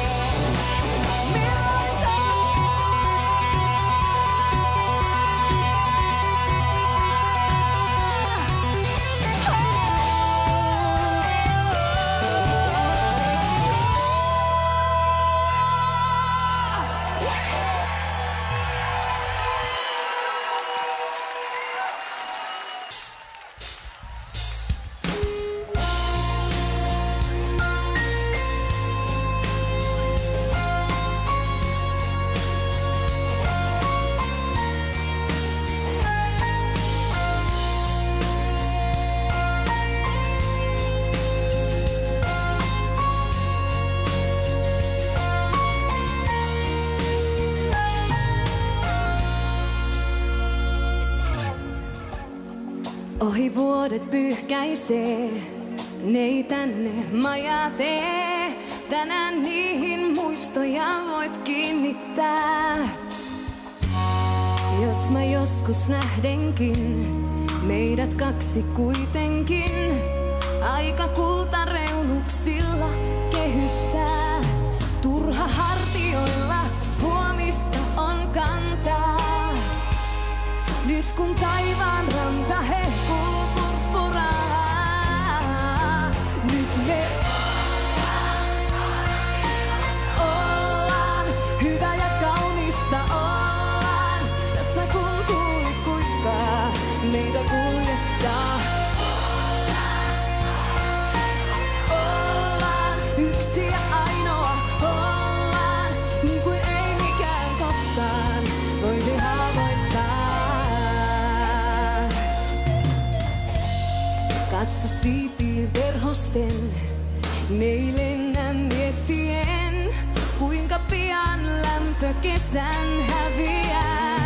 Ohi vuodet pyyhkäisee, ne ei tänne majaa tee. Tänään niihin muistoja voit kiinnittää. Jos mä joskus nähdenkin, meidät kaksi kuitenkin, aika kultareunuksilla kehystää. Turha hartioilla huomista on kantaa. Nyt kun taivaan ranta hehkuu purppuraa, nyt me ollaan hyvä ja kaunista ollaan. Tässä kun tuuli kuiskaa, meitä kuljettaa. Ollaan yksi ja ainoa, ollaan niin kuin ei mikään koskaan voisi haavoittaa. Katso siipiin verhosten, ne ei lennä miettien, kuinka pian lämpö kesän häviää.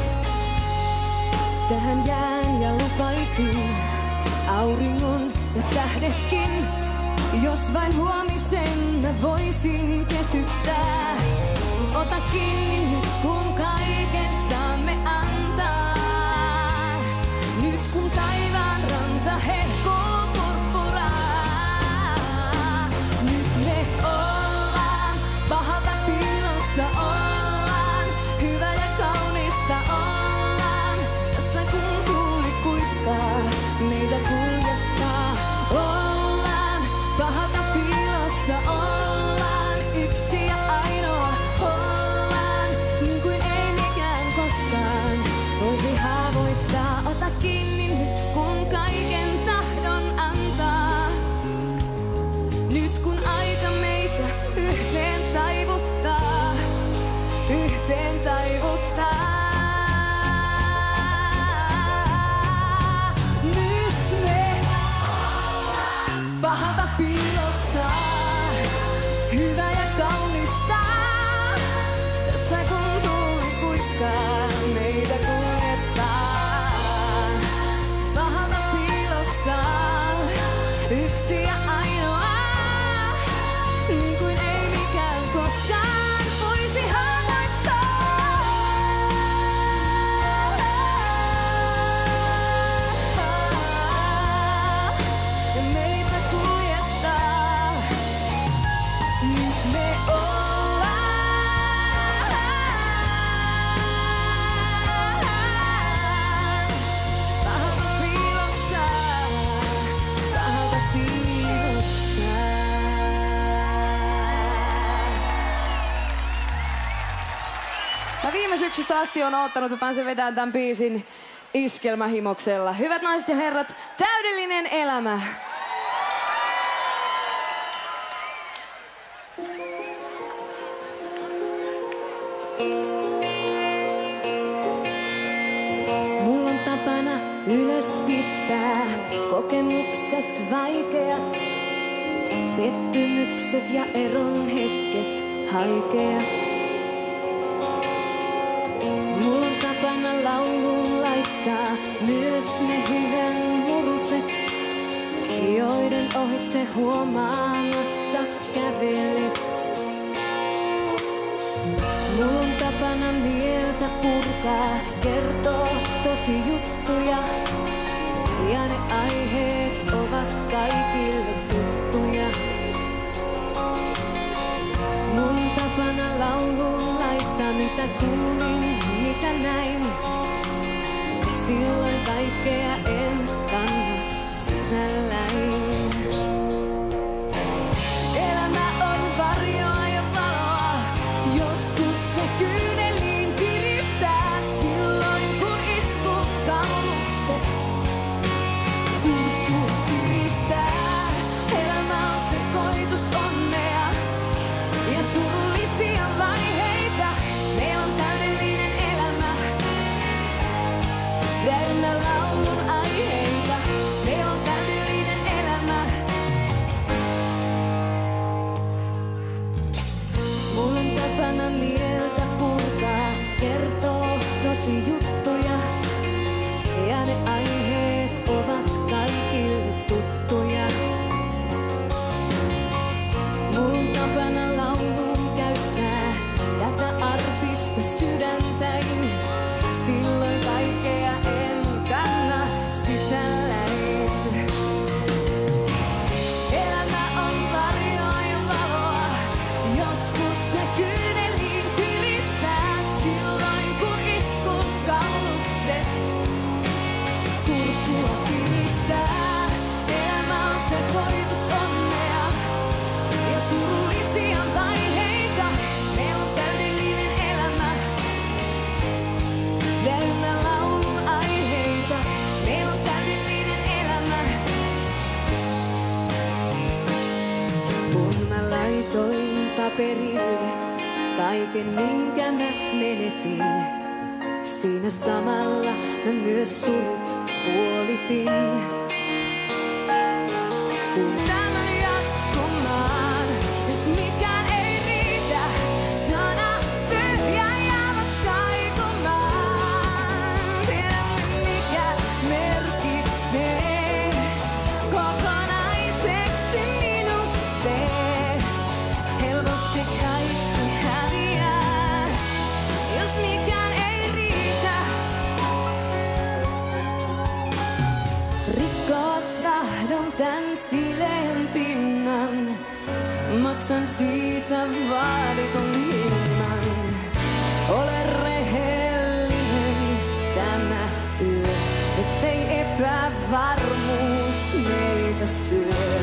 Tähän jään ja lupaisin auringon ja tähdetkin, jos vain huomisen mä voisin kesyttää. Ota kiinni nyt kun kaiken saamme antaa. Nyt kun taivaan ranta hehkuu purppuraa, nyt me ollaan pahalta piilossa ollaan, hyvä ja kaunista ollaan. Tässä kun tuuli kuiskaa, meitä kuljettaa. Ollaan pahalta piilossa ollaan, yksi ja ainoa ollaan, niin kuin ei mikään koskaan voisi haavoittaa. Ota kiinni nyt kun kaiken tahdon antaa. Nyt kun aika meitä yhteen taivuttaa, yhteen taivuttaa. Nyt syksystä asti on oottanut, että pääsen vetämään tämän biisin iskelmähimoksella. Hyvät naiset ja herrat, täydellinen elämä. Mulla on tapana ylös pistää kokemukset vaikeat, pettymykset ja eron hetket haikeat. Mulla on tapana lauluun laittaa myös ne hyvän muruset, joiden ohitse huomaamatta kävelet. Mulla on tapana mieltä purkaa, kertoo tosi juttuja, ja ne aiheet ovat kaikille tuttuja. Mulla on tapana lauluun laittaa, mitä kuulin, mitä näin. Silloin kaikkea en kanna sisälläin. Elämä on varjoa ja valoa, joskus se kyyneliin kiristää. Silloin kun itku kaulukset kurkku piristää. Elämä on sekoitus onnea ja surullisia vaiheita. Meillä on täydellinen elämä, täynnä laulun aiheita. Meillä on täydellinen elämä. Mulla on tapana mieltä purkaa, kertoo tosi juttuja, ja ne aiheet ovat kaikille tuttuja. Mulla on tapana lauluun käyttää tätä arpista sydäntäin. Silloin kaikkea en kanna sisälläin. Elämä on varjoa ja valoa, joskus se kyyneliin kiristää. Silloin kun itkun kaulukset kurkkua piristää. Elämä on sekoitus onnea ja surullisia vaiheita. Meillä on täydellinen elämä, täynnä laulun aiheita. Meillä on täydellinen elämä. Kun mä laitoin paperille kaiken minkä mä menetin, siinä samalla mä myös surut puolitin. Kun tämän jatkumaan, jos mikään ei riitä, sana tyhjä jäävät kaikumaan. Tiedämme mikä merkitsee kokonaiseksi minut tee. Helposti kaikki häviää, jos mikään ei riitä. Rikkoa tahdon tän sileen pinnan, maksan siitä vaaditun hinnan. Ole rehellinen tämä yö, ettei epävarmuus meitä syö.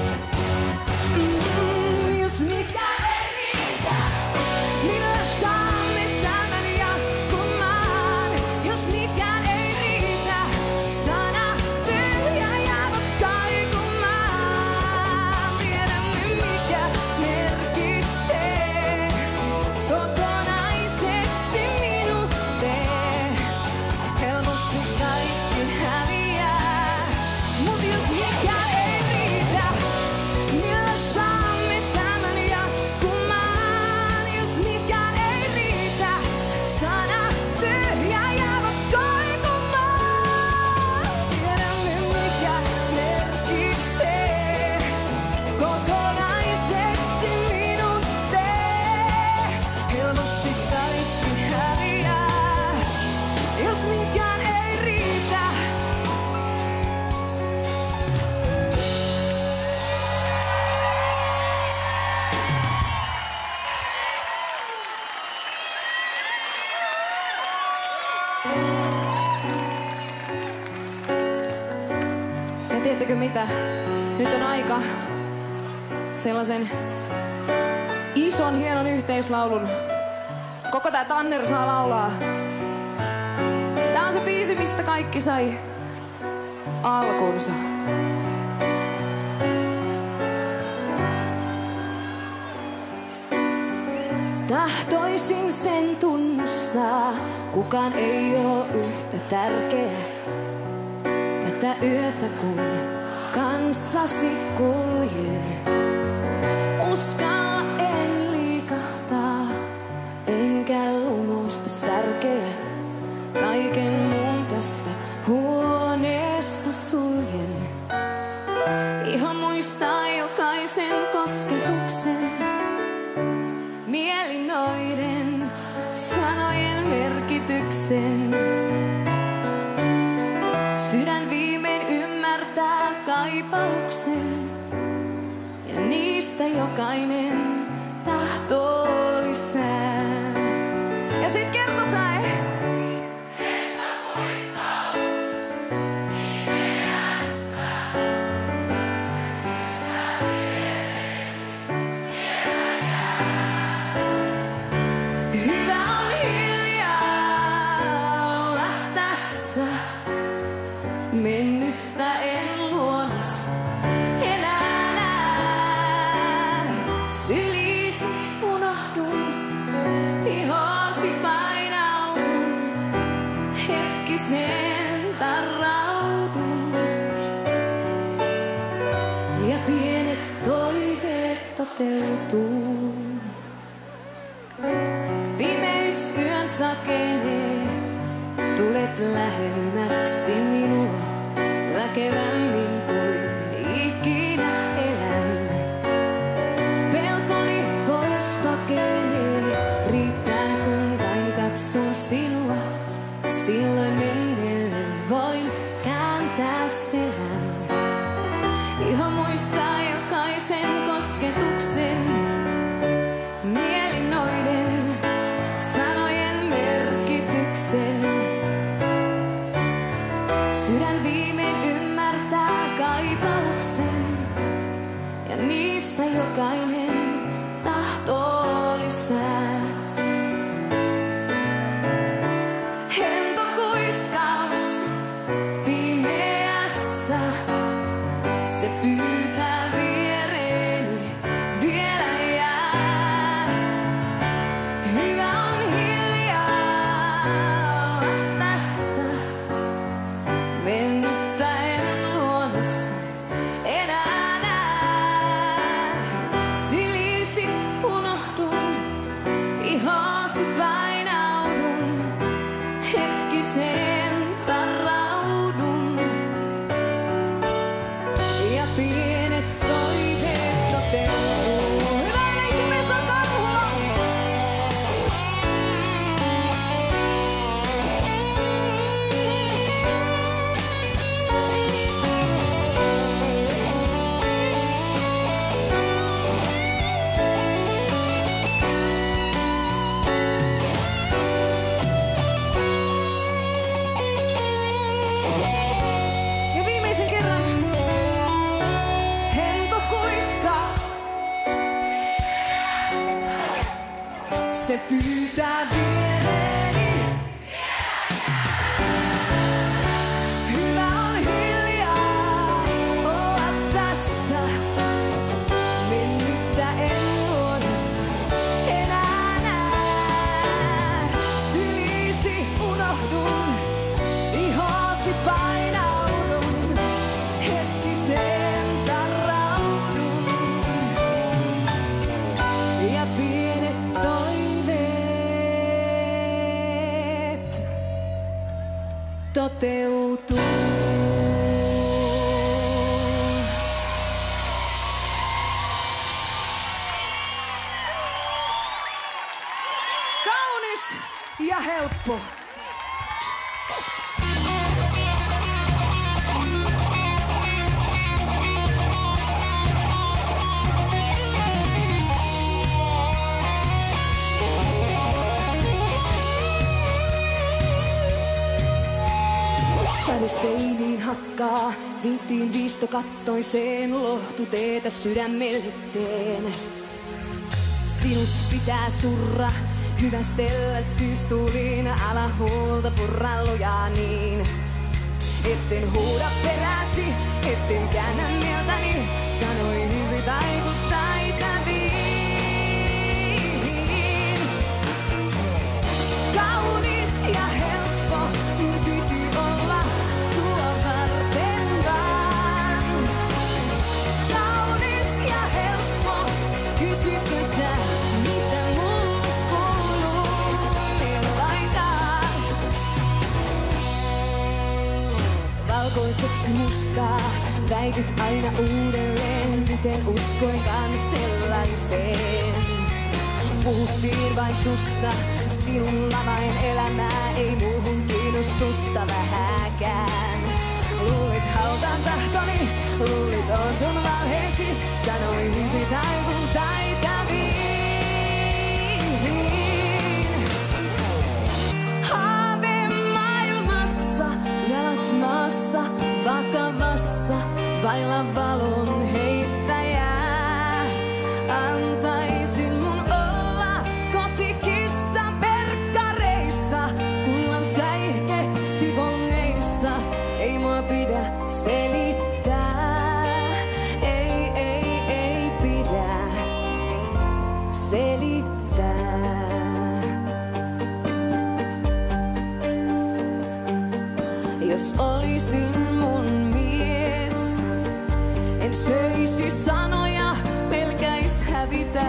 Jos mikään ei riitä, millä saamme tämän jatkumaan? Jos mikään ei riitä, sana tyhjä jäävät kaikumaan. Tiedämme mikä merkitsee kokonaiseksi minut tee. Helposti kaikki häviää, mut jos mikään ei riitä, millä saamme tämän jatkumaan? Jos mikään ei riitä, sana tyhjä jäävät kaikumaan. Tiedämme mikä merkitsee kokonaiseksi minut tee. Helposti kaikki häviää, jos mikään ei riitä. Ja tiedättekö mitä? Nyt on aika sellaisen ison hienon yhteislaulun Koko tää Tanner saa laulaa. Tää on se biisi, mistä kaikki sai alkunsa. Tahtoisin sen tunnustaa, kukaan ei oo yhtä tärkeä. Tätä yötä kun kanssasi kuljen, uskalla en liikahtaa, enkä lumosta särkeä. Kaiken muun tästä huoneesta suljen. Iho muistaa jokaisen kosketuksen, mieli noiden sanojen merkityksen. Sydän viimein ymmärtää kaipauksen, ja niistä jokainen tahtoo lisää. Ja sit kertosäe. Mennyttä en luonas enää näe. Sylisi unohdun, ihosi painaudun, hetkisen tarraudun. Ja pienet toiveet toteutuu. Pimeys yön sakenee, tulet lähemmäksi minua, väkevämmin kuin ikinä elän. Pelkoni pois pakenee, riittää kun vain katson sinua. Silloin menneelle voin kääntää selän. Iho muistaa jokaisen kosketuksen, mieli noiden sanojen merkityksen. Sydän viimein ymmärtää kaipauksen, ja niistä jokainen tahtoo lisää. Hento kuiskaus pimeässä, se pyytää viereeni vielä jää. Hyvä on hiljaa olla tässä. Mennyttä en luonnossa enää näe. Sylisi unohdun, ihosi painaudun, hetkiseen tarraudun. Ja pienet toiveet toteutuu. Hyvä yleisö, Vesa Karhulla! Ja viimeisen kerran. Hento kuiskaa. Se pyytää viereeni. Hyvä on hiljaa olla tässä. Mennyttä en luonnossa enää näe. Sylisi unohdun, ihosi painaudun, hetkiseen tarraudun. Ja pienet toiveet toteutuu. Kaunis ja helppo. Säde seiniin hakkaa, vinttiin viistokattoiseen lohtu teetä sydämelle teen. Sinut pitää surra, Hyvästellä syystuliin, älä huolta purra lujaa niin. Etten huuda peräsi, etten käännä mieltäni, sanoisi taikuttaitaviin. Kaunis ja helppo, piti olla sua varten vaan. Kaunis ja helppo, kysytkö sä, mitä mun kuuluu millaikaan? Valkoiseksi mustaa, väitit aina uudelleen, miten uskoinkaan sellaiseen. Puhuttiin vain susta, sinulla vain elämää, ei muuhun kiinnostusta vähäkään. Luulit hautaan tahtoni, luulit on sun valheesi, sanoisi taikuttaitaviin. Haave maailmassa, jalat maassa, vakavassa, vailla valon heittäjää. Antaisin mun olla kotikissa verkkareissa, kullan säihke sivongeissa. Ei mua pidä selittää, ei pidä selittää. Jos olisin mun mies, en söisi sanoja, pelkäis hävitä.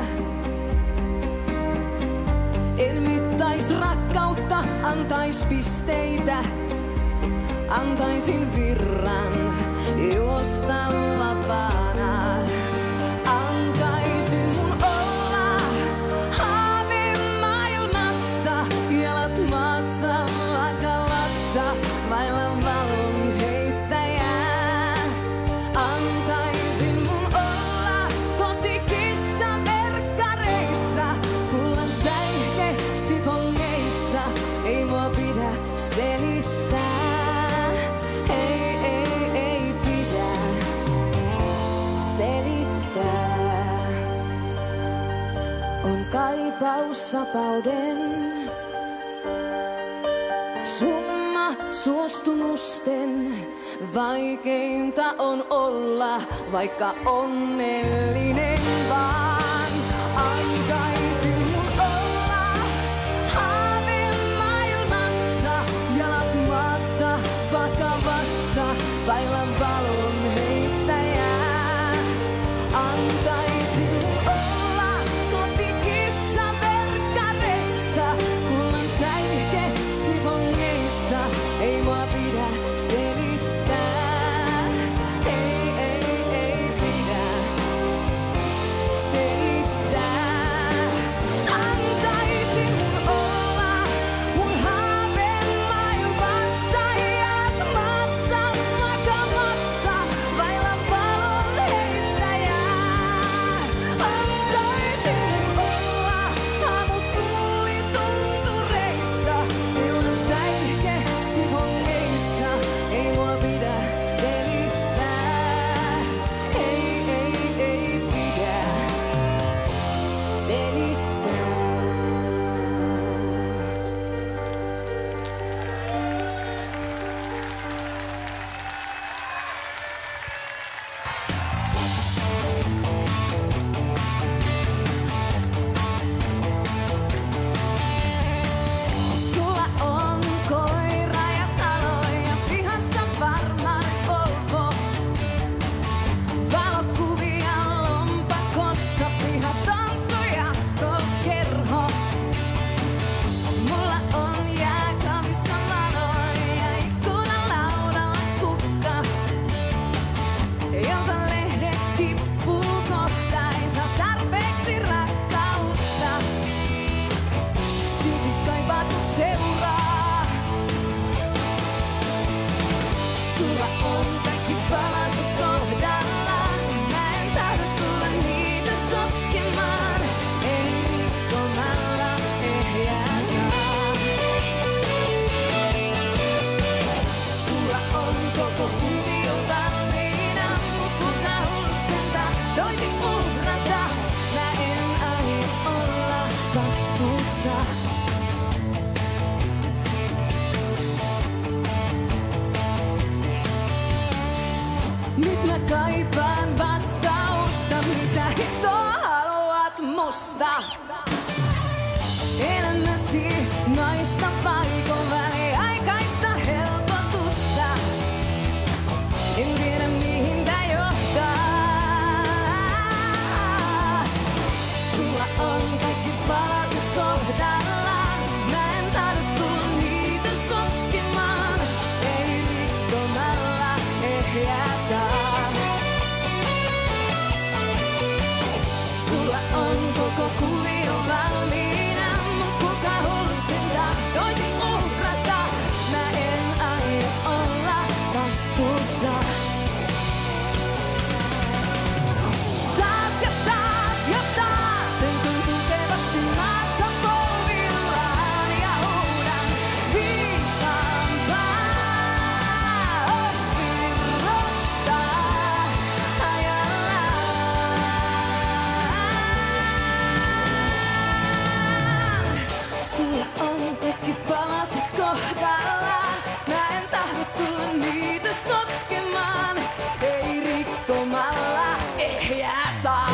En mittais rakkautta, antais pisteitä. Antaisin virran juosta vapaana. Antaisin mun olla haave maailmassa, jalat maassa, vakavassa, vailla valon heittäjää. Antaisin mun olla kotikissa verkkareissa, kullan säihke sifongeissa. Ei mua pidä selittää. Ei pidä selittää. On kaipaus vapauden, summa suostumusten. Vaikeinta on olla, vaikka onnellinen vaan. Antaisin mun olla haave maailmassa, jalat maassa, vakavassa, vailla valon heittäjää. Antaisin mun olla kotikissa verkkareissa, kullan säihke sivongeissa. Ei mua pidä selittää, ei pidä selittää. Antaisin mun olla mun haave maailmassa, jalat maassa, vakavassa, vailla valon heittäjää. Antaisin mun olla aamutuuli tuntureissa, ilman säihke sivongeissa. Ei mua pidä selittää, ei pidä selittää. Sulla on koira ja talo ja pihassa varmaan polvo. Valokuvia lompakossa, pihatanttu ja golfkerho. Mulla on jääkaapissa valoja ja ikkunalaudalla kukka, jolta lehdet tippuu kohta. Ei saa tarpeeksi rakkautta, silti kaipaat mut seuraa. Sulla on kaikki palaset kohdallaan, mä en tahdo tulla niitä sotkemaan. Ei rikkomalla ehjää saa. Sulla on koko kuvio valmiina, mut kun haluaisin toisin uhrata. Mä en aio olla vastuussa. unosta. Elämäsi naista vaiko väliaikaista helpotusta. En tiedä mihin tää johtaa. Sulla on kaikki palaset kohdallaan. Mä en tahdo tulla niitä sotkemaan. Ei rikkomalla ehjää saa. Sulla on koko kuvio valmiina, mut kuka hullu sen tahtoisi uhrata? Mä en aio olla vastuussa. Taas ja taas ja taas seison tukevasti maassa polvillaan ja huudan viisaampaa ois virrottaa ajallaan. Sulla on kaikki palaset kohdallaan. Mä en tahdo tulla niitä sotkemaan. Ei rikkomalla ehjää saa.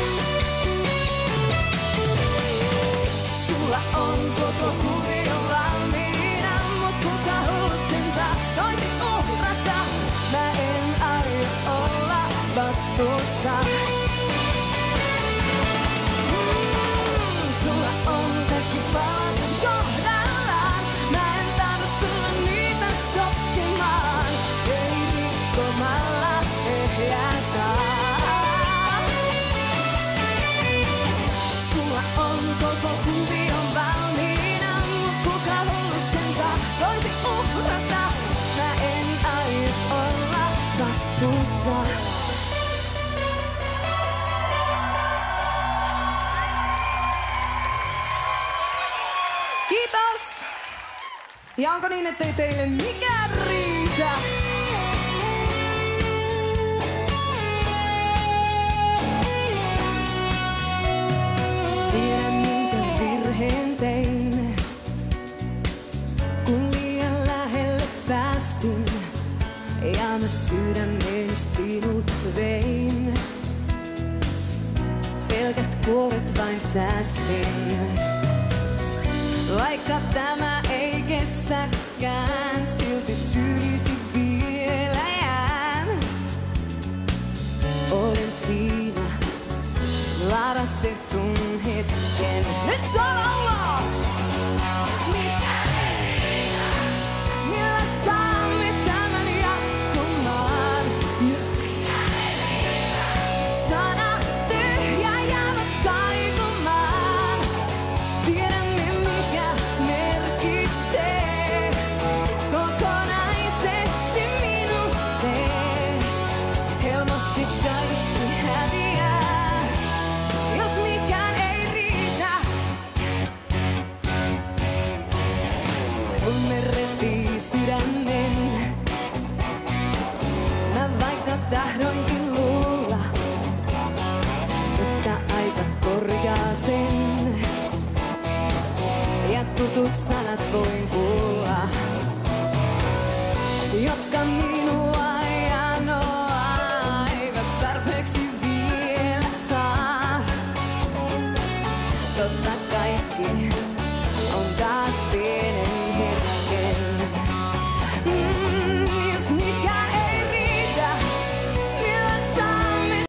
Sulla on koko kuvio valmiina, mut kuka hullu sen tahtoisi uhrata? Mä en aio olla vastuussa. Sulla on kaikki palaset kohdallaan. Mä en tahdo tulla niitä sotkemaan. Ei rikkomalla ehjää saa. Sulla on koko kuvio valmiina, mut kuka hullu sen tahtoisi uhrata? Mä en aio olla vastuussa. Kiitos! Ja onko niin, ettei teille mikään riitä? Tiedän minkä virheen tein, kun liian lähelle päästin. Ja mä sydämeni sinut vein. Pelkät kuoret vain säästin. Vaikka tämä ei kestäkään, silti syyllisi vielä jään. Olen siinä varastetun hetken. Nyt solo! Millä saamme tämän jatkumaan? Sana tyhjä jäävät kaikumaan. Tiedämme mikä merkitsee kokonaiseksi minut tee. Helposti kaikki häviää, jos mikään ei riitä. Tunne repii sydämen. Mä vaikka tahdoinkin luulla, että aika korjaa sen. Ja tutut sanat voin kuulla, jotka minua janoa eivät tarpeeksi vielä saa. Totta